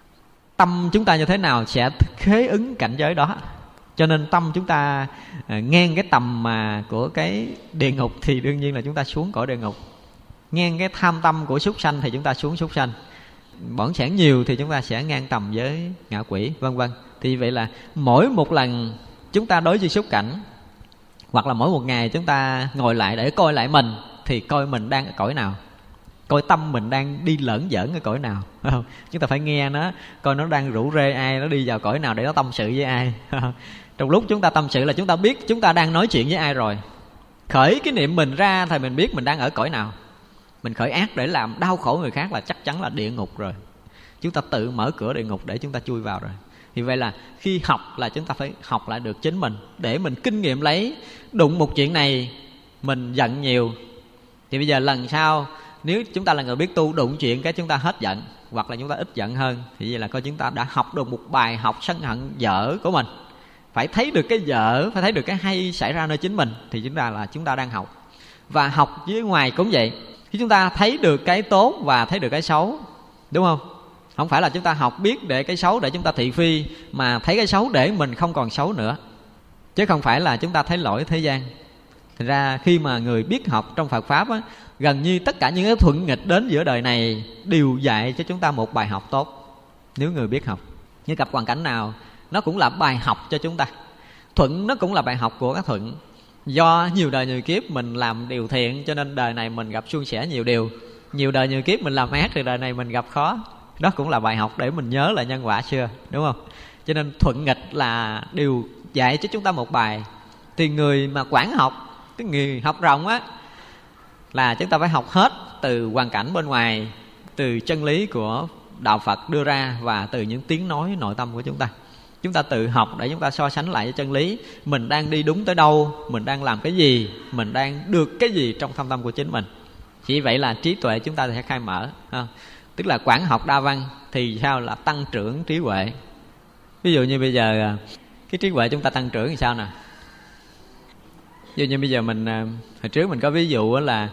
B: tâm chúng ta như thế nào sẽ khế ứng cảnh giới đó. Cho nên tâm chúng ta ngang cái tầm mà của cái địa ngục thì đương nhiên là chúng ta xuống cõi địa ngục. Ngang cái tham tâm của súc sanh thì chúng ta xuống súc sanh. Bỏng sẻn nhiều thì chúng ta sẽ ngang tầm với ngạ quỷ, vân vân. Thì vậy là mỗi một lần chúng ta đối với xúc cảnh, hoặc là mỗi một ngày chúng ta ngồi lại để coi lại mình, thì coi mình đang ở cõi nào, coi tâm mình đang đi lởn giỡn ở cõi nào, phải không? Chúng ta phải nghe nó, coi nó đang rủ rê ai, nó đi vào cõi nào để nó tâm sự với ai. Trong lúc chúng ta tâm sự là chúng ta biết chúng ta đang nói chuyện với ai rồi. Khởi cái niệm mình ra thì mình biết mình đang ở cõi nào. Mình khởi ác để làm đau khổ người khác là chắc chắn là địa ngục rồi. Chúng ta tự mở cửa địa ngục để chúng ta chui vào rồi. Thì vậy là khi học là chúng ta phải học lại được chính mình, để mình kinh nghiệm lấy. Đụng một chuyện này mình giận nhiều, thì bây giờ lần sau nếu chúng ta là người biết tu, đụng chuyện cái chúng ta hết giận, hoặc là chúng ta ít giận hơn, thì vậy là coi chúng ta đã học được một bài học sân hận dở của mình. Phải thấy được cái dở, phải thấy được cái hay xảy ra nơi chính mình, thì chúng ta đang học. Và học với ngoài cũng vậy, khi chúng ta thấy được cái tốt và thấy được cái xấu, đúng không? Không phải là chúng ta học biết để cái xấu để chúng ta thị phi, mà thấy cái xấu để mình không còn xấu nữa, chứ không phải là chúng ta thấy lỗi thế gian. Thành ra khi mà người biết học trong Phật Pháp á, gần như tất cả những cái thuận nghịch đến giữa đời này đều dạy cho chúng ta một bài học tốt. Nếu người biết học, như gặp hoàn cảnh nào nó cũng là bài học cho chúng ta. Thuận nó cũng là bài học của các thuận. Do nhiều đời nhiều kiếp mình làm điều thiện, cho nên đời này mình gặp suôn sẻ nhiều điều. Nhiều đời nhiều kiếp mình làm ác, thì đời này mình gặp khó. Đó cũng là bài học để mình nhớ lại nhân quả xưa, đúng không? Cho nên thuận nghịch là điều dạy cho chúng ta một bài. Thì người mà quảng học, cái người học rộng á, là chúng ta phải học hết từ hoàn cảnh bên ngoài, từ chân lý của Đạo Phật đưa ra, và từ những tiếng nói nội tâm của chúng ta. Chúng ta tự học để chúng ta so sánh lại với chân lý. Mình đang đi đúng tới đâu, mình đang làm cái gì, mình đang được cái gì trong thâm tâm của chính mình. Chỉ vậy là trí tuệ chúng ta sẽ khai mở. Tức là quảng học đa văn thì sao? Là tăng trưởng trí huệ. Ví dụ như bây giờ cái trí huệ chúng ta tăng trưởng thì sao nè? Ví dụ như bây giờ mình, hồi trước mình có ví dụ là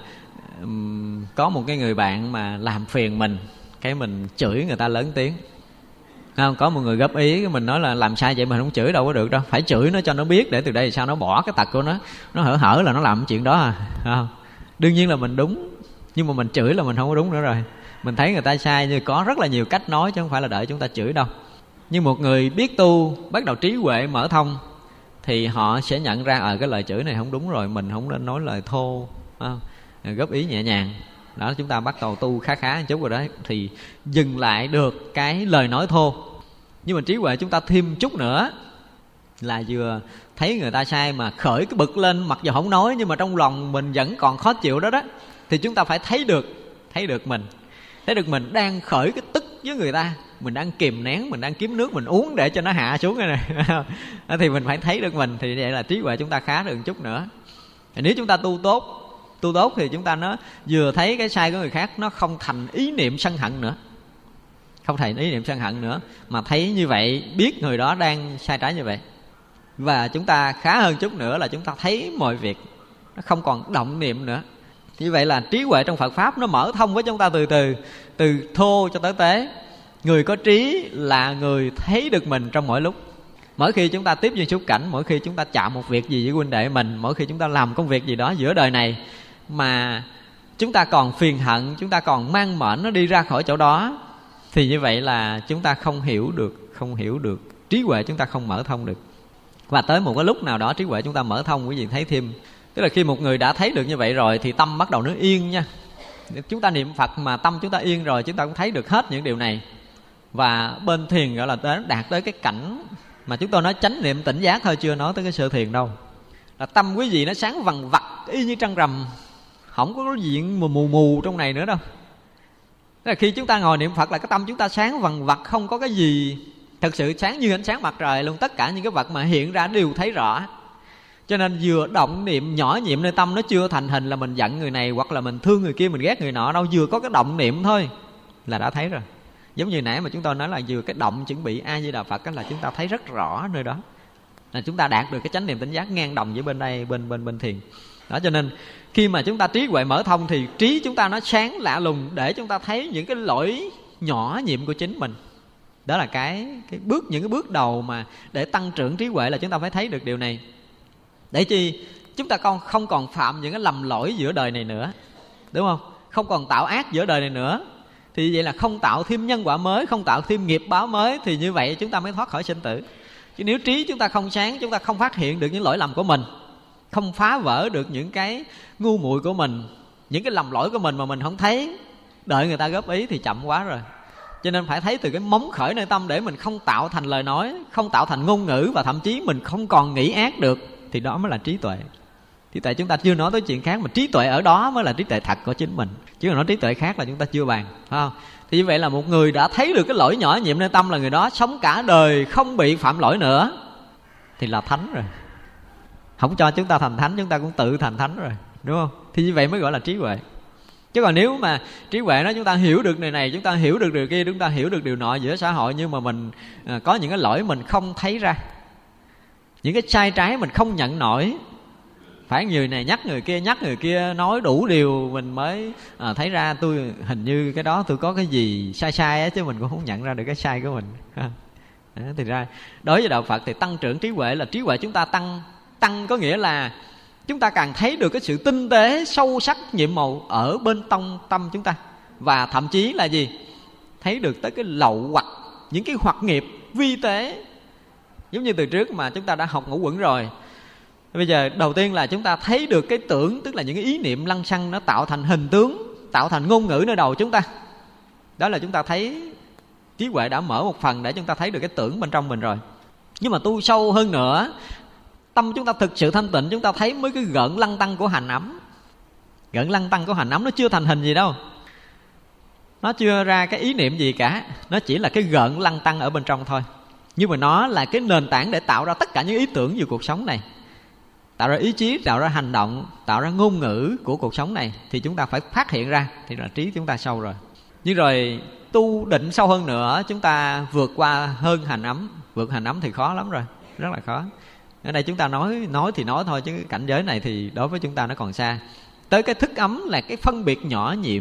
B: có một cái người bạn mà làm phiền mình, cái mình chửi người ta lớn tiếng. Không, có một người góp ý, cái mình nói là làm sai vậy mình không chửi đâu có được đâu, phải chửi nó cho nó biết, để từ đây sao nó bỏ cái tật của nó hở là nó làm chuyện đó à. Không? Đương nhiên là mình đúng, nhưng mà mình chửi là mình không có đúng nữa rồi. Mình thấy người ta sai, nhưng có rất là nhiều cách nói, chứ không phải là đợi chúng ta chửi đâu. Nhưng một người biết tu, bắt đầu trí huệ mở thông, thì họ sẽ nhận ra cái lời chửi này không đúng rồi, mình không nên nói lời thô, góp ý nhẹ nhàng. Đó, chúng ta bắt đầu tu khá một chút rồi đó, thì dừng lại được cái lời nói thô. Nhưng mà trí huệ chúng ta thêm chút nữa, là vừa thấy người ta sai mà khởi cái bực lên, mặc dù không nói nhưng mà trong lòng mình vẫn còn khó chịu đó, thì chúng ta phải thấy được mình đang khởi cái tức với người ta, mình đang kìm nén, mình đang kiếm nước mình uống để cho nó hạ xuống này thì mình phải thấy được mình, thì vậy là trí huệ chúng ta khá được một chút nữa. Thì nếu chúng ta tu tốt thì chúng ta nó vừa thấy cái sai của người khác, nó không thành ý niệm sân hận nữa, mà thấy như vậy, biết người đó đang sai trái như vậy. Và chúng ta khá hơn chút nữa là chúng ta thấy mọi việc nó không còn động niệm nữa. Như vậy là trí huệ trong Phật Pháp nó mở thông với chúng ta từ thô cho tới tế. Người có trí là người thấy được mình trong mỗi lúc. Mỗi khi chúng ta tiếp duyên xúc cảnh, mỗi khi chúng ta chạm một việc gì với huynh đệ mình, mỗi khi chúng ta làm công việc gì đó giữa đời này mà chúng ta còn phiền hận, chúng ta còn mang mệnh nó đi ra khỏi chỗ đó, thì như vậy là chúng ta không hiểu được, trí huệ chúng ta không mở thông được. Và tới một cái lúc nào đó trí huệ chúng ta mở thông, quý vị thấy thêm. Tức là khi một người đã thấy được như vậy rồi thì tâm bắt đầu nó yên nha. Chúng ta niệm Phật mà tâm chúng ta yên rồi, chúng ta cũng thấy được hết những điều này. Và bên thiền gọi là đạt tới cái cảnh mà chúng tôi nói chánh niệm tỉnh giác thôi, chưa nói tới cái sơ thiền đâu. Là tâm quý vị nó sáng vằng vặc y như trăng rằm, không có diện mù trong này nữa đâu. Tức là khi chúng ta ngồi niệm Phật là cái tâm chúng ta sáng vằng vặc, không có cái gì thật sự sáng như ánh sáng mặt trời luôn. Tất cả những cái vật mà hiện ra đều thấy rõ. Cho nên vừa động niệm nhỏ nhiệm nơi tâm, nó chưa thành hình là mình giận người này, hoặc là mình thương người kia, mình ghét người nọ đâu. Vừa có cái động niệm thôi là đã thấy rồi. Giống như nãy mà chúng tôi nói là vừa cái động chuẩn bị A Di Đà Phật là chúng ta thấy rất rõ nơi đó, là chúng ta đạt được cái chánh niệm tỉnh giác ngang đồng với bên đây, bên thiền đó. Cho nên khi mà chúng ta trí huệ mở thông thì trí chúng ta nó sáng lạ lùng, để chúng ta thấy những cái lỗi nhỏ nhiệm của chính mình. Đó là những cái bước đầu mà để tăng trưởng trí huệ, là chúng ta phải thấy được điều này. Để chi chúng ta không còn phạm những cái lầm lỗi giữa đời này nữa, đúng không? Không còn tạo ác giữa đời này nữa. Thì vậy là không tạo thêm nhân quả mới, không tạo thêm nghiệp báo mới, thì như vậy chúng ta mới thoát khỏi sinh tử. Chứ nếu trí chúng ta không sáng, chúng ta không phát hiện được những lỗi lầm của mình, không phá vỡ được những cái ngu muội của mình, những cái lầm lỗi của mình mà mình không thấy, đợi người ta góp ý thì chậm quá rồi. Cho nên phải thấy từ cái móng khởi nơi tâm, để mình không tạo thành lời nói, không tạo thành ngôn ngữ, và thậm chí mình không còn nghĩ ác được, thì thì đó mới là trí tuệ. Trí tuệ chúng ta chưa nói tới chuyện khác, mà trí tuệ ở đó mới là trí tuệ thật của chính mình. chứ còn nói trí tuệ khác là chúng ta chưa bàn, phải không? Thì như vậy là một người đã thấy được cái lỗi nhỏ nhiệm nơi tâm là người đó sống cả đời không bị phạm lỗi nữa thì là thánh rồi. Không cho chúng ta thành thánh, chúng ta cũng tự thành thánh rồi, đúng không? Thì như vậy mới gọi là trí huệ. Chứ còn nếu mà trí huệ đó chúng ta hiểu được này, chúng ta hiểu được điều kia, chúng ta hiểu được điều nọ giữa xã hội, nhưng mà mình có những cái lỗi mình không thấy ra, những cái sai trái mình không nhận nổi, phải người này nhắc người kia nói đủ điều mình mới thấy ra tôi hình như cái đó tôi có cái gì sai sai á, chứ mình cũng không nhận ra được cái sai của mình. Thì ra đối với đạo Phật thì tăng trưởng trí huệ là trí huệ chúng ta tăng có nghĩa là chúng ta càng thấy được cái sự tinh tế sâu sắc nhiệm màu ở bên trong tâm chúng ta, và thậm chí là gì, thấy được tới cái lậu hoặc những cái hoặc nghiệp vi tế. Giống như từ trước mà chúng ta đã học ngũ uẩn rồi, bây giờ đầu tiên là chúng ta thấy được cái tưởng, tức là những cái ý niệm lăng xăng nó tạo thành hình tướng, tạo thành ngôn ngữ nơi đầu chúng ta. Đó là chúng ta thấy trí huệ đã mở một phần để chúng ta thấy được cái tưởng bên trong mình rồi. Nhưng mà tu sâu hơn nữa, tâm chúng ta thực sự thanh tịnh, chúng ta thấy mới cái gợn lăng tăng của hành ấm. Gợn lăng tăng của hành ấm nó chưa thành hình gì đâu, nó chưa ra cái ý niệm gì cả, nó chỉ là cái gợn lăng tăng ở bên trong thôi. Nhưng mà nó là cái nền tảng để tạo ra tất cả những ý tưởng về cuộc sống này, tạo ra ý chí, tạo ra hành động, tạo ra ngôn ngữ của cuộc sống này. Thì chúng ta phải phát hiện ra, thì là trí chúng ta sâu rồi. Nhưng rồi tu định sâu hơn nữa, chúng ta vượt qua hơn hành ấm. Vượt hành ấm thì khó lắm rồi, rất là khó. Ở đây chúng ta nói thì nói thôi, chứ cảnh giới này thì đối với chúng ta nó còn xa. Tới cái thức ấm là cái phân biệt nhỏ nhiệm,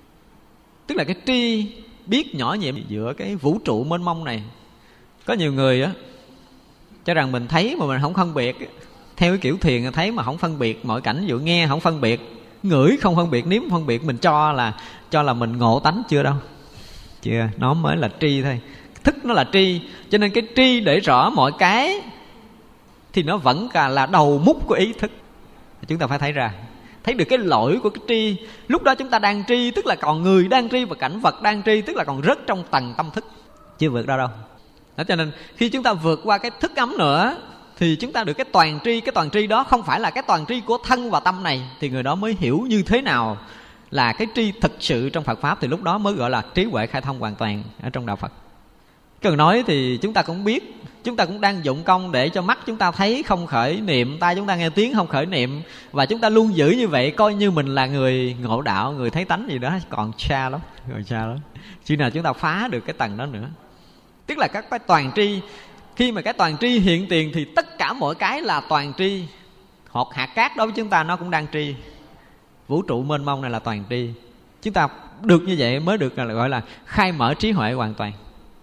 B: tức là cái tri biết nhỏ nhiệm giữa cái vũ trụ mênh mông này. Có nhiều người á cho rằng mình thấy mà mình không phân biệt, theo cái kiểu thiền thấy mà không phân biệt mọi cảnh, ví dụ nghe không phân biệt, ngửi không phân biệt, nếm không phân biệt, mình cho là mình ngộ tánh chưa đâu. Chưa, nó mới là tri thôi. Thức nó là tri, cho nên cái tri để rõ mọi cái thì nó vẫn cả là đầu mút của ý thức. Chúng ta phải thấy ra, thấy được cái lỗi của cái tri. Lúc đó chúng ta đang tri, tức là còn người đang tri, và cảnh vật đang tri, tức là còn rất trong tầng tâm thức, chưa vượt ra đâu. Đó, cho nên khi chúng ta vượt qua cái thức ấm nữa thì chúng ta được cái toàn tri. Cái toàn tri đó không phải là cái toàn tri của thân và tâm này, thì người đó mới hiểu như thế nào là cái tri thực sự trong Phật Pháp. Thì lúc đó mới gọi là trí huệ khai thông hoàn toàn ở trong đạo Phật. Cần nói thì chúng ta cũng biết, chúng ta cũng đang dụng công để cho mắt chúng ta thấy không khởi niệm, tai chúng ta nghe tiếng không khởi niệm, và chúng ta luôn giữ như vậy, coi như mình là người ngộ đạo, người thấy tánh gì đó. Còn xa lắm, còn xa lắm. Khi nào chúng ta phá được cái tầng đó nữa, tức là các cái toàn tri. Khi mà cái toàn tri hiện tiền thì tất cả mọi cái là toàn tri. Hột hạt cát đối với chúng ta nó cũng đang tri. Vũ trụ mênh mông này là toàn tri. Chúng ta được như vậy mới được gọi là khai mở trí huệ hoàn toàn.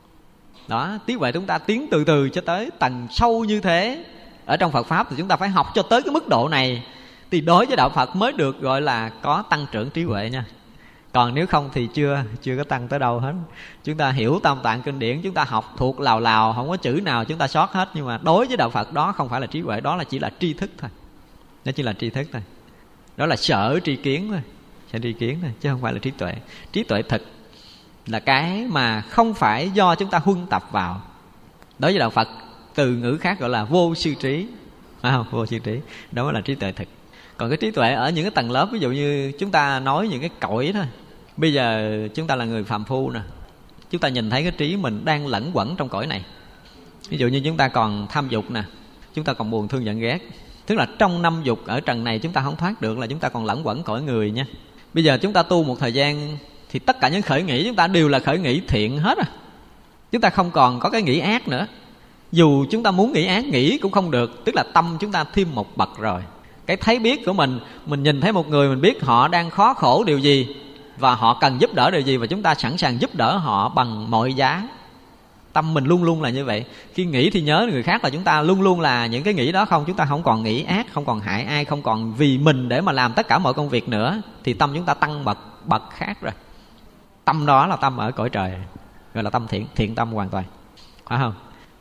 B: Đó, trí huệ chúng ta tiến từ từ cho tới tầng sâu như thế. Ở trong Phật Pháp thì chúng ta phải học cho tới cái mức độ này, thì đối với đạo Phật mới được gọi là có tăng trưởng trí huệ nha. Còn nếu không thì chưa có tăng tới đâu hết. Chúng ta hiểu Tam Tạng kinh điển, chúng ta học thuộc lào, không có chữ nào chúng ta sót hết. Nhưng mà đối với đạo Phật đó không phải là trí huệ, đó là chỉ là tri thức thôi. Nó chỉ là tri thức thôi. Đó là sở tri kiến thôi, sở tri kiến thôi, chứ không phải là trí tuệ. Trí tuệ thực là cái mà không phải do chúng ta huân tập vào. Đối với đạo Phật, từ ngữ khác gọi là vô sư trí, phải không? Vô sư trí, đó mới là trí tuệ thực. Còn cái trí tuệ ở những cái tầng lớp, ví dụ như chúng ta nói những cái cõi thôi. Bây giờ chúng ta là người phàm phu nè, chúng ta nhìn thấy cái trí mình đang lẫn quẩn trong cõi này. Ví dụ như chúng ta còn tham dục nè, chúng ta còn buồn thương giận ghét, tức là trong 5 dục ở trần này chúng ta không thoát được, là chúng ta còn lẫn quẩn cõi người nha. Bây giờ chúng ta tu một thời gian thì tất cả những khởi nghĩ chúng ta đều là khởi nghĩ thiện hết à. Chúng ta không còn có cái nghĩ ác nữa. Dù chúng ta muốn nghĩ ác, nghĩ cũng không được, tức là tâm chúng ta thêm một bậc rồi. Cái thấy biết của mình nhìn thấy một người, mình biết họ đang khó khổ điều gì và họ cần giúp đỡ điều gì, và chúng ta sẵn sàng giúp đỡ họ bằng mọi giá. Tâm mình luôn luôn là như vậy. Khi nghĩ thì nhớ người khác, là chúng ta luôn luôn là những cái nghĩ đó không. Chúng ta không còn nghĩ ác, không còn hại ai, không còn vì mình để mà làm tất cả mọi công việc nữa, thì tâm chúng ta tăng bậc khác rồi. Tâm đó là tâm ở cõi trời, gọi là tâm thiện tâm hoàn toàn, phải không?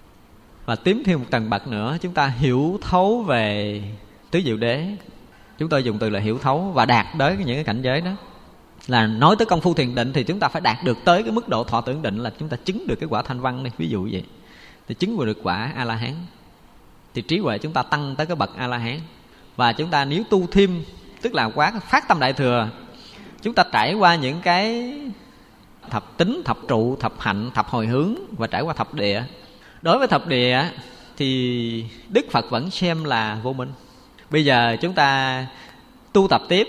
B: Và tiến thêm một tầng bậc nữa, chúng ta hiểu thấu về tứ diệu đế. Chúng tôi dùng từ là hiểu thấu và đạt tới những cái cảnh giới đó. Là nói tới công phu thiền định thì chúng ta phải đạt được tới cái mức độ thọ tưởng định, là chúng ta chứng được cái quả thanh văn này, ví dụ vậy. Thì chứng được quả A-la-hán thì trí huệ chúng ta tăng tới cái bậc A-la-hán. Và chúng ta nếu tu thêm, tức là phát tâm đại thừa, Chúng ta trải qua những cái thập tính, thập trụ, thập hạnh, thập hồi hướng và trải qua thập địa. Đối với thập địa thì Đức Phật vẫn xem là vô minh. Bây giờ chúng ta tu tập tiếp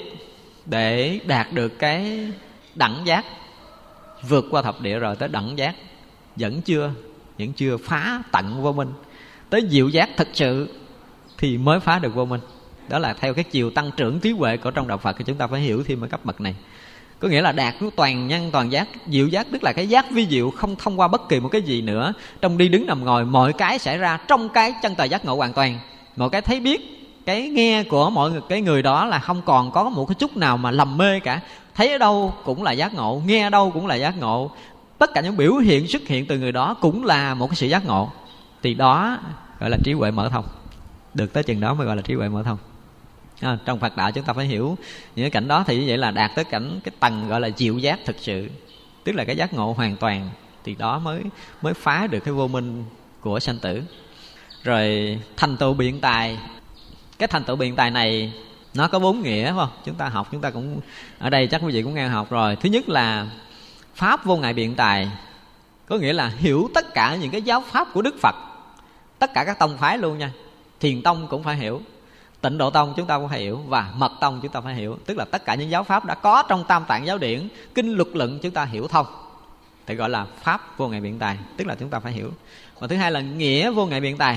B: để đạt được cái đẳng giác, vượt qua thập địa rồi tới đẳng giác, vẫn chưa phá tận vô minh. Tới diệu giác thực sự thì mới phá được vô minh. Đó là theo cái chiều tăng trưởng trí huệ của trong đạo Phật thì chúng ta phải hiểu thêm ở cấp bậc này. Có nghĩa là đạt của toàn nhân toàn giác. Diệu giác tức là cái giác vi diệu, không thông qua bất kỳ một cái gì nữa. Trong đi đứng nằm ngồi, mọi cái xảy ra trong cái chân trời giác ngộ hoàn toàn. Mọi cái thấy biết, cái nghe của mọi cái người đó là không còn có một cái chút nào mà lầm mê cả. Thấy ở đâu cũng là giác ngộ, nghe ở đâu cũng là giác ngộ. Tất cả những biểu hiện xuất hiện từ người đó cũng là một cái sự giác ngộ. Thì đó gọi là trí huệ mở thông. Được tới chừng đó mới gọi là trí huệ mở thông. Trong Phật đạo chúng ta phải hiểu những cái cảnh đó. Thì như vậy là đạt tới cảnh cái tầng gọi là diệu giác thực sự, tức là cái giác ngộ hoàn toàn. Thì đó mới phá được cái vô minh của sanh tử. Rồi thành tựu biện tài. Cái thành tựu biện tài này nó có 4 nghĩa, phải không? Chúng ta học, chúng ta cũng ở đây chắc quý vị cũng nghe học rồi. Thứ nhất là pháp vô ngại biện tài, có nghĩa là hiểu tất cả những cái giáo pháp của Đức Phật, tất cả các tông phái luôn nha. Thiền tông cũng phải hiểu, Tịnh Độ tông chúng ta cũng phải hiểu, và Mật tông chúng ta phải hiểu. Tức là tất cả những giáo pháp đã có trong Tam Tạng giáo điển, kinh luật luận chúng ta hiểu thông, thì gọi là pháp vô ngại biện tài, tức là chúng ta phải hiểu. Và thứ hai là nghĩa vô ngại biện tài,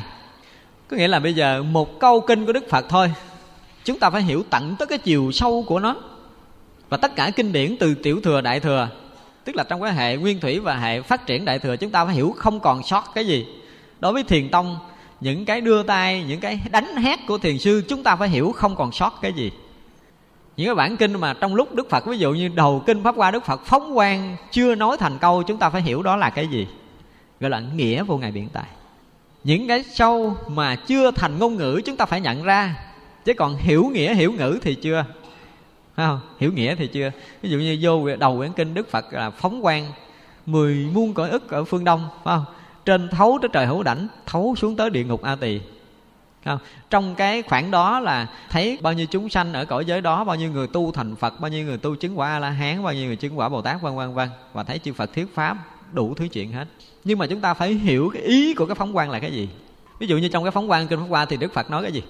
B: có nghĩa là bây giờ một câu kinh của Đức Phật thôi, chúng ta phải hiểu tận tới cái chiều sâu của nó. Và tất cả kinh điển từ tiểu thừa, đại thừa, tức là trong cái hệ nguyên thủy và hệ phát triển đại thừa, chúng ta phải hiểu không còn sót cái gì. Đối với thiền tông, những cái đưa tay, những cái đánh hét của thiền sư, chúng ta phải hiểu không còn sót cái gì. Những cái bản kinh mà trong lúc Đức Phật, ví dụ như đầu kinh Pháp Hoa Đức Phật phóng quang chưa nói thành câu, chúng ta phải hiểu đó là cái gì, gọi là nghĩa vô ngại biện tài. Những cái sâu mà chưa thành ngôn ngữ chúng ta phải nhận ra, chứ còn hiểu nghĩa, hiểu ngữ thì chưa, phải không? Hiểu nghĩa thì chưa. Ví dụ như vô đầu quyển kinh Đức Phật là phóng quang 10 muôn cõi ức ở phương Đông, phải không? Trên thấu tới trời hữu đảnh, thấu xuống tới địa ngục A Tỳ. Không? Trong cái khoảng đó là thấy bao nhiêu chúng sanh ở cõi giới đó, bao nhiêu người tu thành Phật, bao nhiêu người tu chứng quả A-la-hán, bao nhiêu người chứng quả Bồ Tát, vân vân vân, và thấy chư Phật thuyết pháp đủ thứ chuyện hết. Nhưng mà chúng ta phải hiểu cái ý của cái phóng quang là cái gì. Ví dụ như trong cái phóng quang kinh Pháp Hoa thì Đức Phật nói cái gì?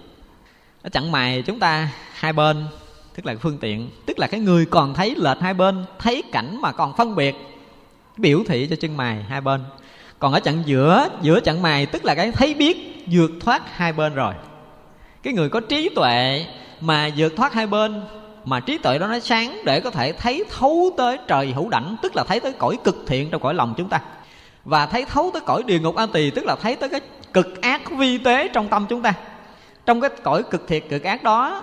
B: Ở chặng mày chúng ta hai bên, tức là phương tiện, tức là cái người còn thấy lệch hai bên, thấy cảnh mà còn phân biệt, biểu thị cho chân mày hai bên. Còn ở chặng giữa chặng mày, tức là cái thấy biết vượt thoát hai bên rồi. Cái người có trí tuệ mà vượt thoát hai bên, mà trí tuệ đó nó sáng để có thể thấy thấu tới trời hữu đảnh, tức là thấy tới cõi cực thiện trong cõi lòng chúng ta, và thấy thấu tới cõi địa ngục A Tỳ, tức là thấy tới cái cực ác vi tế trong tâm chúng ta. Trong cái cõi cực thiệt, cực ác đó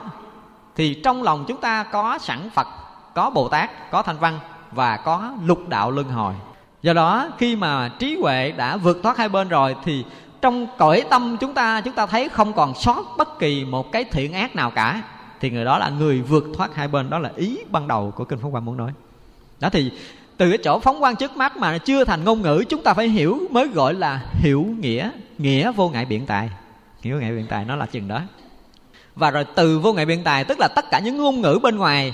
B: thì trong lòng chúng ta có sẵn Phật, có Bồ Tát, có Thanh Văn và có lục đạo luân hồi. Do đó khi mà trí huệ đã vượt thoát hai bên rồi thì trong cõi tâm chúng ta thấy không còn sót bất kỳ một cái thiện ác nào cả, thì người đó là người vượt thoát hai bên. Đó là ý ban đầu của kinh Pháp Hoa muốn nói. Đó thì từ cái chỗ phóng quang trước mắt mà chưa thành ngôn ngữ, chúng ta phải hiểu mới gọi là hiểu nghĩa, nghĩa vô ngại biện tài. Nghĩa vô ngại biện tài nó là chừng đó. Và rồi từ vô ngại biện tài tức là tất cả những ngôn ngữ bên ngoài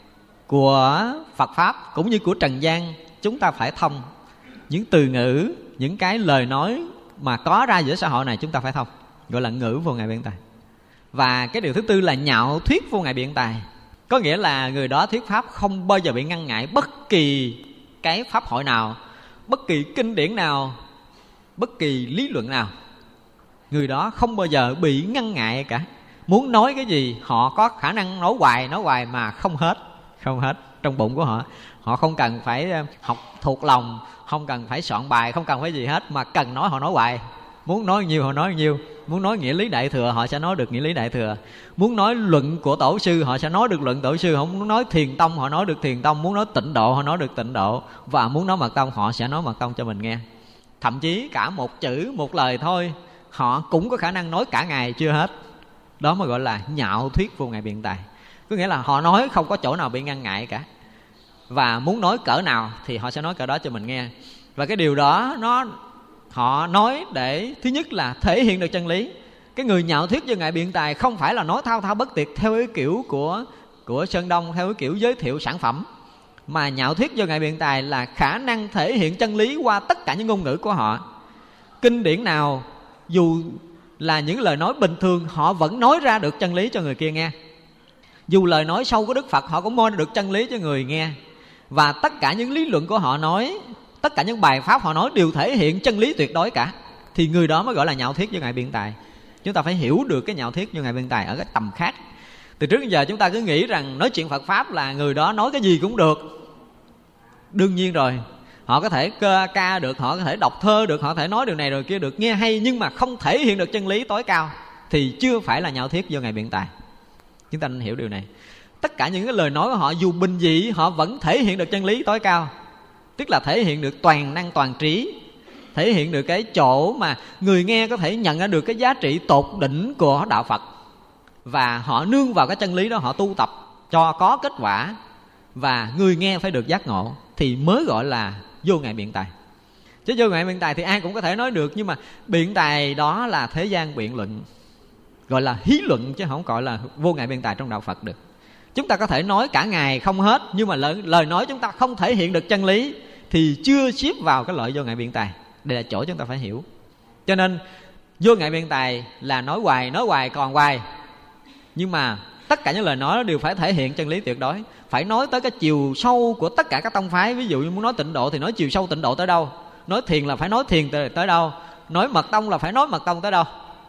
B: của Phật Pháp cũng như của trần gian, chúng ta phải thông. Những từ ngữ, những cái lời nói mà có ra giữa xã hội này chúng ta phải thông, gọi là ngữ vô ngại biện tài. Và cái điều thứ tư là nhạo thuyết vô ngại biện tài, có nghĩa là người đó thuyết pháp không bao giờ bị ngăn ngại bất kỳ cái pháp hội nào, bất kỳ kinh điển nào, bất kỳ lý luận nào. Người đó không bao giờ bị ngăn ngại cả. Muốn nói cái gì họ có khả năng nói hoài mà không hết trong bụng của họ. Họ không cần phải học thuộc lòng, không cần phải soạn bài, không cần phải gì hết, mà cần nói họ nói hoài. Muốn nói nhiều họ nói nhiều. Muốn nói nghĩa lý đại thừa họ sẽ nói được nghĩa lý đại thừa. Muốn nói luận của tổ sư họ sẽ nói được luận tổ sư. Không muốn nói thiền tông họ nói được thiền tông. Muốn nói tịnh độ họ nói được tịnh độ. Và muốn nói mật tông họ sẽ nói mật tông cho mình nghe. Thậm chí cả một chữ một lời thôi họ cũng có khả năng nói cả ngày chưa hết. Đó mới gọi là nhạo thuyết vô ngại biện tài. Có nghĩa là họ nói không có chỗ nào bị ngăn ngại cả, và muốn nói cỡ nào thì họ sẽ nói cỡ đó cho mình nghe. Và cái điều đó họ nói để thứ nhất là thể hiện được chân lý. Cái người nhạo thuyết vô ngại biện tài không phải là nói thao thao bất tuyệt theo cái kiểu của của Sơn Đông theo cái kiểu giới thiệu sản phẩm, mà nhạo thuyết vô ngại biện tài là khả năng thể hiện chân lý qua tất cả những ngôn ngữ của họ. Kinh điển nào dù là những lời nói bình thường, họ vẫn nói ra được chân lý cho người kia nghe. Dù lời nói sâu của Đức Phật, họ cũng nói được chân lý cho người nghe. Và tất cả những lý luận của họ nói, tất cả những bài pháp họ nói đều thể hiện chân lý tuyệt đối cả. Thì người đó mới gọi là nhạo thuyết vô ngại biện tài. Chúng ta phải hiểu được cái nhạo thuyết vô ngại biện tài ở cái tầm khác. Từ trước đến giờ chúng ta cứ nghĩ rằng nói chuyện Phật Pháp là người đó nói cái gì cũng được. Đương nhiên rồi, họ có thể ca được, họ có thể đọc thơ được, họ có thể nói điều này rồi kia được, nghe hay, nhưng mà không thể hiện được chân lý tối cao thì chưa phải là nhạo thuyết vô ngại biện tài. Chúng ta nên hiểu điều này. Tất cả những cái lời nói của họ dù bình dị, họ vẫn thể hiện được chân lý tối cao. Tức là thể hiện được toàn năng toàn trí, thể hiện được cái chỗ mà người nghe có thể nhận ra được cái giá trị tột đỉnh của đạo Phật. Và họ nương vào cái chân lý đó, họ tu tập cho có kết quả, và người nghe phải được giác ngộ, thì mới gọi là vô ngại biện tài. Chứ vô ngại biện tài thì ai cũng có thể nói được, nhưng mà biện tài đó là thế gian biện luận, gọi là hí luận, chứ không gọi là vô ngại biện tài trong đạo Phật được. Chúng ta có thể nói cả ngày không hết, nhưng mà lời nói chúng ta không thể hiện được chân lý thì chưa xếp vào cái loại vô ngại biện tài. Đây là chỗ chúng ta phải hiểu. Cho nên vô ngại biện tài là nói hoài còn hoài, nhưng mà tất cả những lời nói đều phải thể hiện chân lý tuyệt đối. Phải nói tới cái chiều sâu của tất cả các tông phái. Ví dụ như muốn nói tịnh độ thì nói chiều sâu tịnh độ tới đâu, nói thiền là phải nói thiền tới đâu, nói mật tông là phải nói mật tông tới đâu.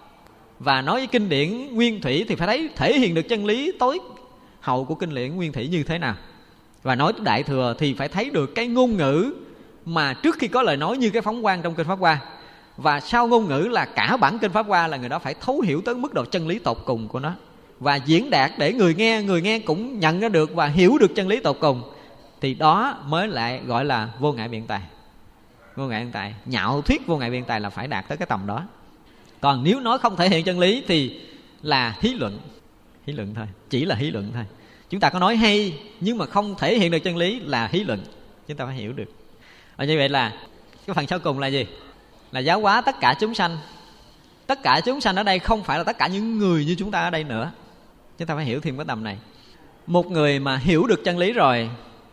B: Và nói với kinh điển nguyên thủy thì phải thấy thể hiện được chân lý tối hậu của kinh điển nguyên thủy như thế nào. Và nói đại thừa thì phải thấy được cái ngôn ngữ mà trước khi có lời nói như cái phóng quang trong kinh Pháp Hoa, và sau ngôn ngữ là cả bản kinh Pháp Hoa, là người đó phải thấu hiểu tới mức độ chân lý tột cùng của nó, và diễn đạt để người nghe cũng nhận ra được và hiểu được chân lý tột cùng. Thì đó mới lại gọi là vô ngại biện tài. Vô ngại biện tài, nhạo thuyết vô ngại biện tài là phải đạt tới cái tầm đó. Còn nếu nói không thể hiện chân lý thì là hí luận thôi, chỉ là hí luận thôi. Chúng ta có nói hay nhưng mà không thể hiện được chân lý là hí luận. Chúng ta phải hiểu được. Và như vậy là cái phần sau cùng là gì? Là giáo hóa tất cả chúng sanh. Tất cả chúng sanh ở đây không phải là tất cả những người như chúng ta ở đây nữa. Chúng ta phải hiểu thêm cái tầm này. Một người mà hiểu được chân lý rồi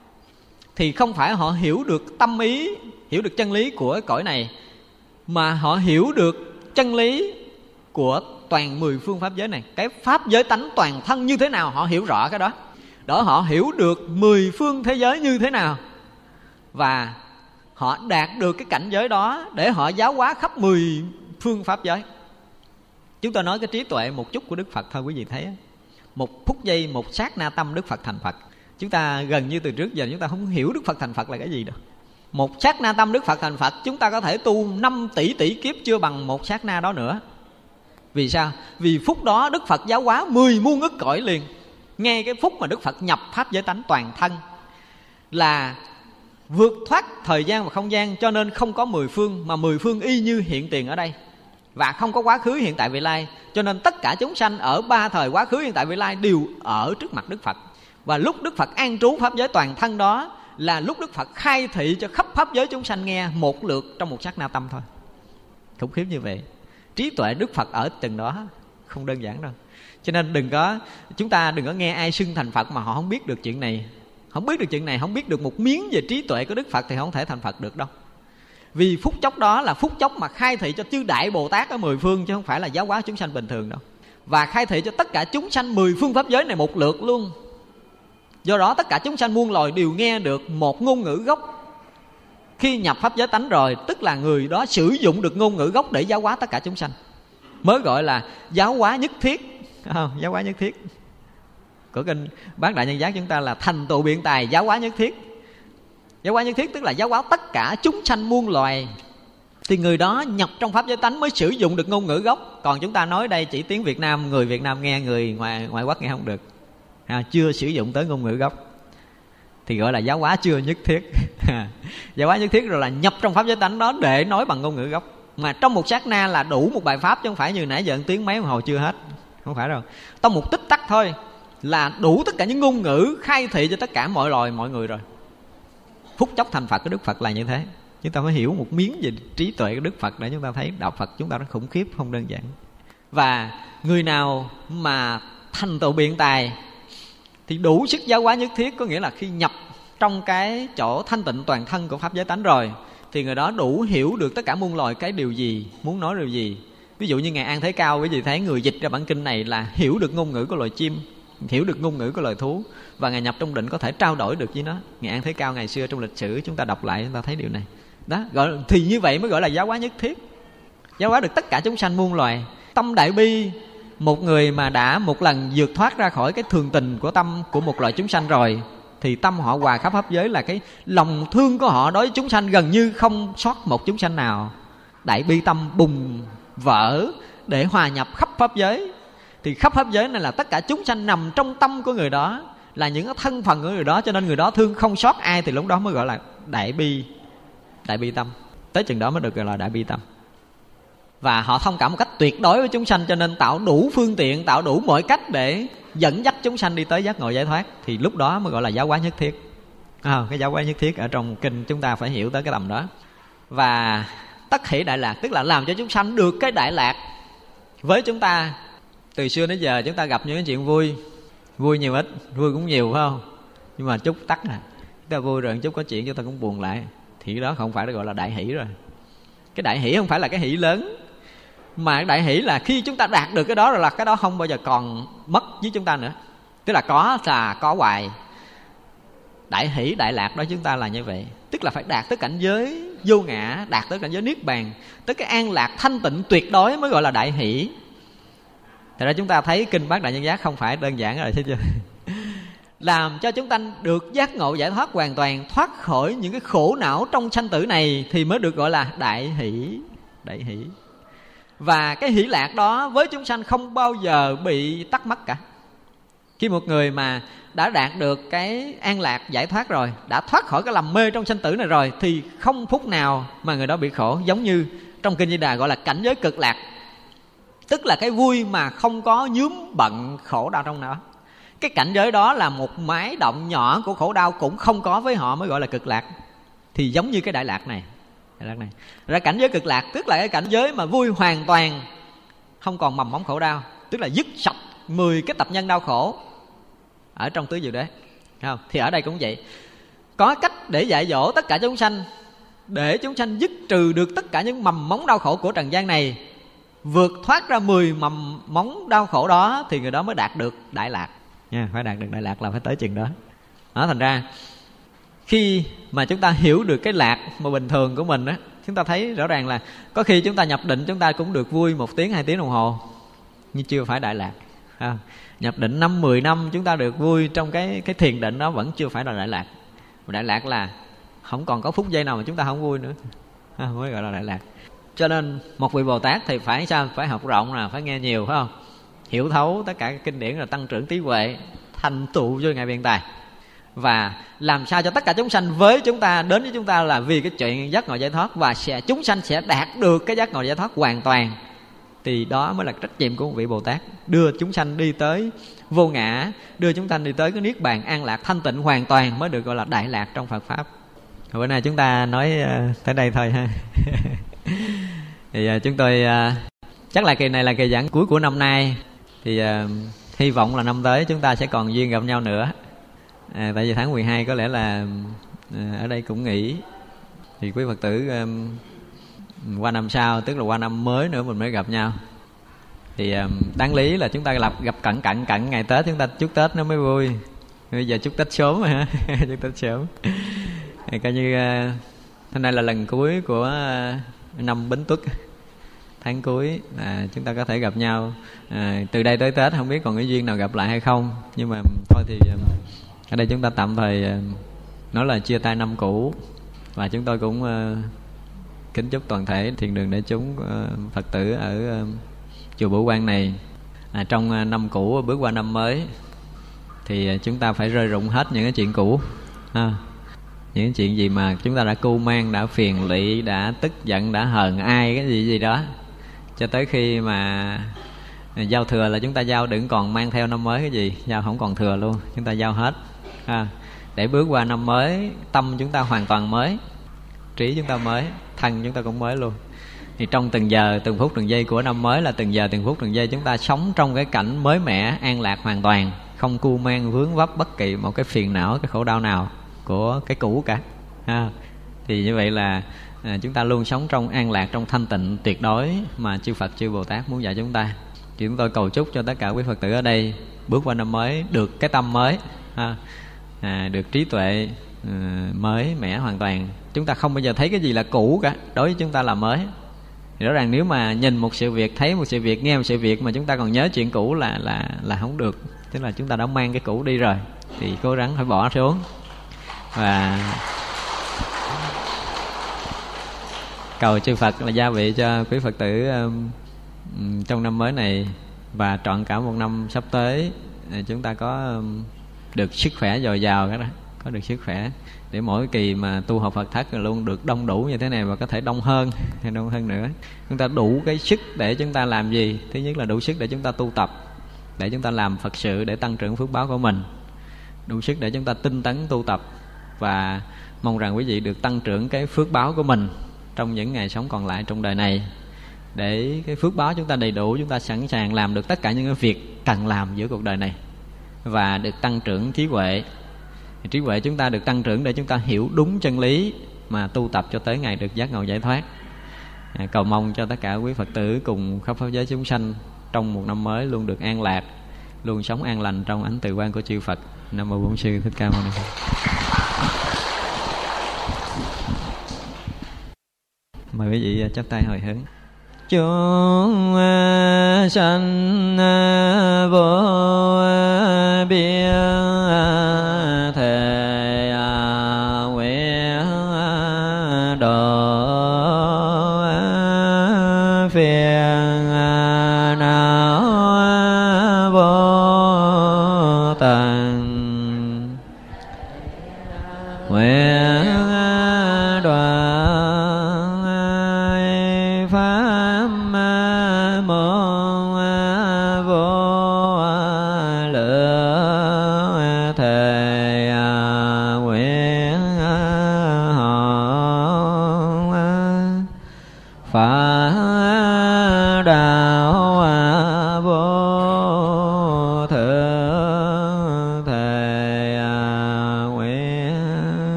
B: thì không phải họ hiểu được tâm ý, hiểu được chân lý của cõi này, mà họ hiểu được chân lý của toàn 10 phương pháp giới này. Cái pháp giới tánh toàn thân như thế nào họ hiểu rõ cái đó. Đó, họ hiểu được 10 phương thế giới như thế nào, và họ đạt được cái cảnh giới đó để họ giáo hóa khắp 10 phương pháp giới. Chúng tôi nói cái trí tuệ một chút của Đức Phật thôi, quý vị thấy một phút giây, một sát na tâm Đức Phật thành Phật. Chúng ta gần như từ trước giờ chúng ta không hiểu Đức Phật thành Phật là cái gì đâu. Một sát na tâm Đức Phật thành Phật, chúng ta có thể tu 5 tỷ kiếp chưa bằng một sát na đó nữa. Vì sao? Vì phút đó Đức Phật giáo hóa 10 muôn ức cõi liền. Ngay cái phút mà Đức Phật nhập pháp giới tánh toàn thân là vượt thoát thời gian và không gian, cho nên không có 10 phương, mà 10 phương y như hiện tiền ở đây, và không có quá khứ, hiện tại, vị lai. Cho nên tất cả chúng sanh ở 3 thời quá khứ, hiện tại, vị lai đều ở trước mặt Đức Phật. Và lúc Đức Phật an trú pháp giới toàn thân đó là lúc Đức Phật khai thị cho khắp pháp giới chúng sanh nghe một lượt trong một sát na tâm thôi. Khủng khiếp như vậy. Trí tuệ Đức Phật ở từng đó không đơn giản đâu. Cho nên chúng ta đừng có nghe ai xưng thành Phật mà họ không biết được chuyện này. Không biết được chuyện này, không biết được một miếng về trí tuệ của Đức Phật thì không thể thành Phật được đâu. Vì phút chốc đó là phút chốc mà khai thị cho chư Đại Bồ Tát ở 10 phương, chứ không phải là giáo hóa chúng sanh bình thường đâu. Và khai thị cho tất cả chúng sanh 10 phương pháp giới này một lượt luôn. Do đó tất cả chúng sanh muôn loài đều nghe được một ngôn ngữ gốc. Khi nhập pháp giới tánh rồi, tức là người đó sử dụng được ngôn ngữ gốc để giáo hóa tất cả chúng sanh, mới gọi là giáo hóa nhất thiết. Giáo hóa nhất thiết của kinh Bát Đại Nhân Giác chúng ta là thành tựu biện tài giáo hóa nhất thiết. Giáo hóa nhất thiết tức là giáo hóa tất cả chúng sanh muôn loài. Thì người đó nhập trong pháp giới tánh mới sử dụng được ngôn ngữ gốc. Còn chúng ta nói đây chỉ tiếng Việt Nam, người Việt Nam nghe, người ngoại quốc nghe không được, chưa sử dụng tới ngôn ngữ gốc, thì gọi là giáo hóa chưa nhất thiết. Giáo hóa nhất thiết rồi là nhập trong pháp giới tánh đó để nói bằng ngôn ngữ gốc. Mà trong một sát na là đủ một bài pháp, chứ không phải như nãy giờ tiếng mấy đồng hồ chưa hết. Không phải đâu. Trong một tích tắc thôi là đủ tất cả những ngôn ngữ khai thị cho tất cả mọi loài, mọi người rồi. Phút chốc thành Phật của Đức Phật là như thế. Chúng ta phải hiểu một miếng về trí tuệ của Đức Phật để chúng ta thấy đạo Phật chúng ta nó khủng khiếp, không đơn giản. Và người nào mà thành tựu biện tài Thì đủ sức giáo hóa nhất thiết, có nghĩa là khi nhập trong cái chỗ thanh tịnh toàn thân của pháp giới tánh rồi, thì người đó đủ hiểu được tất cả muôn loài cái điều gì, muốn nói điều gì. Ví dụ như Ngài An Thế Cao, quý vị thấy người dịch ra bản kinh này là hiểu được ngôn ngữ của loài chim, hiểu được ngôn ngữ của loài thú, và Ngài nhập trong định có thể trao đổi được với nó. Ngài An Thế Cao ngày xưa trong lịch sử chúng ta đọc lại, chúng ta thấy điều này. Đó, gọi thì như vậy mới gọi là giáo hóa nhất thiết, giáo hóa được tất cả chúng sanh muôn loài. Tâm đại bi, một người mà đã một lần vượt thoát ra khỏi cái thường tình của tâm của một loại chúng sanh rồi, thì tâm họ hòa khắp pháp giới, là cái lòng thương của họ đối với chúng sanh gần như không sót một chúng sanh nào. Đại bi tâm bùng vỡ để hòa nhập khắp pháp giới. Thì khắp pháp giới này là tất cả chúng sanh nằm trong tâm của người đó, là những thân phận của người đó, cho nên người đó thương không sót ai, thì lúc đó mới gọi là đại bi tâm. Tới chừng đó mới được gọi là đại bi tâm. Và họ thông cảm một cách tuyệt đối với chúng sanh, cho nên tạo đủ phương tiện, tạo đủ mọi cách để dẫn dắt chúng sanh đi tới giác ngộ giải thoát. Thì lúc đó mới gọi là giáo hóa nhất thiết. Cái giáo hóa nhất thiết ở trong kinh chúng ta phải hiểu tới cái tầm đó. Và tất hỷ đại lạc, tức là làm cho chúng sanh được cái đại lạc. Với chúng ta từ xưa đến giờ chúng ta gặp những cái chuyện vui, vui nhiều ít, vui cũng nhiều phải không? Nhưng mà chút tắt nè, chúng ta vui rồi chút có chuyện chúng ta cũng buồn lại, thì cái đó không phải được gọi là đại hỷ rồi. Cái đại hỷ không phải là cái hỷ lớn, mà đại hỷ là khi chúng ta đạt được cái đó rồi là cái đó không bao giờ còn mất với chúng ta nữa. Tức là có hoài. Đại hỷ đại lạc đó chúng ta là như vậy. Tức là phải đạt tới cảnh giới vô ngã, đạt tới cảnh giới niết bàn, tới cái an lạc thanh tịnh tuyệt đối mới gọi là đại hỷ. Thật ra chúng ta thấy kinh Bát Đại Nhân Giác không phải đơn giản rồi, thấy chưa? Làm cho chúng ta được giác ngộ giải thoát hoàn toàn, thoát khỏi những cái khổ não trong sanh tử này, thì mới được gọi là đại hỷ. Đại hỷ. Và cái hỷ lạc đó với chúng sanh không bao giờ bị tắt mất cả. Khi một người mà đã đạt được cái an lạc giải thoát rồi, đã thoát khỏi cái lầm mê trong sanh tử này rồi, thì không phút nào mà người đó bị khổ. Giống như trong kinh Di Đà gọi là cảnh giới cực lạc, tức là cái vui mà không có nhúm bận khổ đau trong đó. Cái cảnh giới đó là một mái động nhỏ của khổ đau cũng không có với họ, mới gọi là cực lạc. Thì giống như cái đại lạc này. Ra cảnh giới cực lạc tức là cái cảnh giới mà vui hoàn toàn, không còn mầm móng khổ đau, tức là dứt sạch 10 cái tập nhân đau khổ ở trong tứ diệu đế. Không? Thì ở đây cũng vậy, có cách để dạy dỗ tất cả chúng sanh, để chúng sanh dứt trừ được tất cả những mầm móng đau khổ của trần gian này, vượt thoát ra 10 mầm móng đau khổ đó, thì người đó mới đạt được đại lạc nha. Phải đạt được đại lạc là phải tới chừng đó. Thành ra khi mà chúng ta hiểu được cái lạc mà bình thường của mình á, chúng ta thấy rõ ràng là có khi chúng ta nhập định chúng ta cũng được vui 1 tiếng 2 tiếng đồng hồ, nhưng chưa phải đại lạc. Nhập định 5-10 năm chúng ta được vui trong cái thiền định đó, vẫn chưa phải là đại lạc. Đại lạc là không còn có phút giây nào mà chúng ta không vui nữa, mới gọi là đại lạc. Cho nên một vị Bồ Tát thì phải sao? Phải học rộng, là phải nghe nhiều, phải không? Hiểu thấu tất cả các kinh điển, rồi tăng trưởng trí huệ, thành tựu cho Ngài Biện Tài. Và làm sao cho tất cả chúng sanh với chúng ta, đến với chúng ta là vì cái chuyện giác ngộ giải thoát, và chúng sanh sẽ đạt được cái giác ngộ giải thoát hoàn toàn. Thì đó mới là trách nhiệm của một vị Bồ Tát, đưa chúng sanh đi tới vô ngã, đưa chúng sanh đi tới cái niết bàn an lạc thanh tịnh hoàn toàn, mới được gọi là đại lạc trong Phật Pháp. Bữa nay chúng ta nói tới đây thôi ha. Thì chúng tôi chắc là kỳ này là kỳ giảng cuối của năm nay. Thì hy vọng là năm tới chúng ta sẽ còn duyên gặp nhau nữa. Tại vì tháng 12 có lẽ là ở đây cũng nghỉ. Thì quý Phật tử qua năm sau, tức là qua năm mới nữa mình mới gặp nhau. Thì đáng lý là chúng ta gặp cận ngày Tết, chúng ta chúc Tết nó mới vui. Bây giờ chúc Tết sớm rồi ha. Chúc Tết sớm. Coi như hôm nay là lần cuối của năm Bính Tuất, tháng cuối, chúng ta có thể gặp nhau. Từ đây tới Tết không biết còn cái duyên nào gặp lại hay không, nhưng mà thôi thì ở đây chúng ta tạm thời nói là chia tay năm cũ. Và chúng tôi cũng kính chúc toàn thể thiền đường đại chúng Phật tử ở chùa Bửu Quang này trong năm cũ bước qua năm mới thì chúng ta phải rơi rụng hết những cái chuyện cũ, những chuyện gì mà chúng ta đã cưu mang, đã phiền lụy, đã tức giận, đã hờn ai cái gì đó, cho tới khi mà giao thừa là chúng ta giao đừng còn mang theo năm mới cái gì, giao không còn thừa luôn, chúng ta giao hết để bước qua năm mới tâm chúng ta hoàn toàn mới, trí chúng ta mới, thân chúng ta cũng mới luôn. Thì trong từng giờ, từng phút, từng giây của năm mới là từng giờ, từng phút, từng giây chúng ta sống trong cái cảnh mới mẻ, an lạc hoàn toàn. không cu mang vướng vấp bất kỳ một cái phiền não, cái khổ đau nào của cái cũ cả. Thì như vậy là chúng ta luôn sống trong an lạc, trong thanh tịnh tuyệt đối mà chư Phật chư Bồ Tát muốn dạy chúng ta. Thì chúng tôi cầu chúc cho tất cả quý Phật tử ở đây bước qua năm mới được cái tâm mới, được trí tuệ mới mẻ hoàn toàn. Chúng ta không bao giờ thấy cái gì là cũ cả, đối với chúng ta là mới. Thì rõ ràng nếu mà nhìn một sự việc, thấy một sự việc, nghe một sự việc mà chúng ta còn nhớ chuyện cũ là không được. Tức là chúng ta đã mang cái cũ đi rồi, thì cố gắng phải bỏ xuống. Và cầu chư Phật là gia vị cho quý Phật tử trong năm mới này và trọn cả một năm sắp tới, chúng ta có được sức khỏe dồi dào đó, có được sức khỏe để mỗi kỳ mà tu học Phật thất luôn được đông đủ như thế này, và có thể đông hơn nữa. Chúng ta đủ cái sức để chúng ta làm gì? Thứ nhất là đủ sức để chúng ta tu tập, để chúng ta làm Phật sự, để tăng trưởng phước báo của mình. Đủ sức để chúng ta tinh tấn tu tập, và mong rằng quý vị được tăng trưởng cái phước báo của mình trong những ngày sống còn lại trong đời này, để cái phước báo chúng ta đầy đủ, chúng ta sẵn sàng làm được tất cả những cái việc cần làm giữa cuộc đời này, và được tăng trưởng trí huệ. Trí huệ chúng ta được tăng trưởng để chúng ta hiểu đúng chân lý mà tu tập cho tới ngày được giác ngộ giải thoát. Cầu mong cho tất cả quý Phật tử cùng khắp pháp giới chúng sanh trong một năm mới luôn được an lạc, luôn sống an lành trong ánh từ quang của chư Phật. Nam mô Bổn Sư Thích Ca Mâu Ni Phật. Mời quý vị chắp tay hồi hướng. Chúng sanh vô biên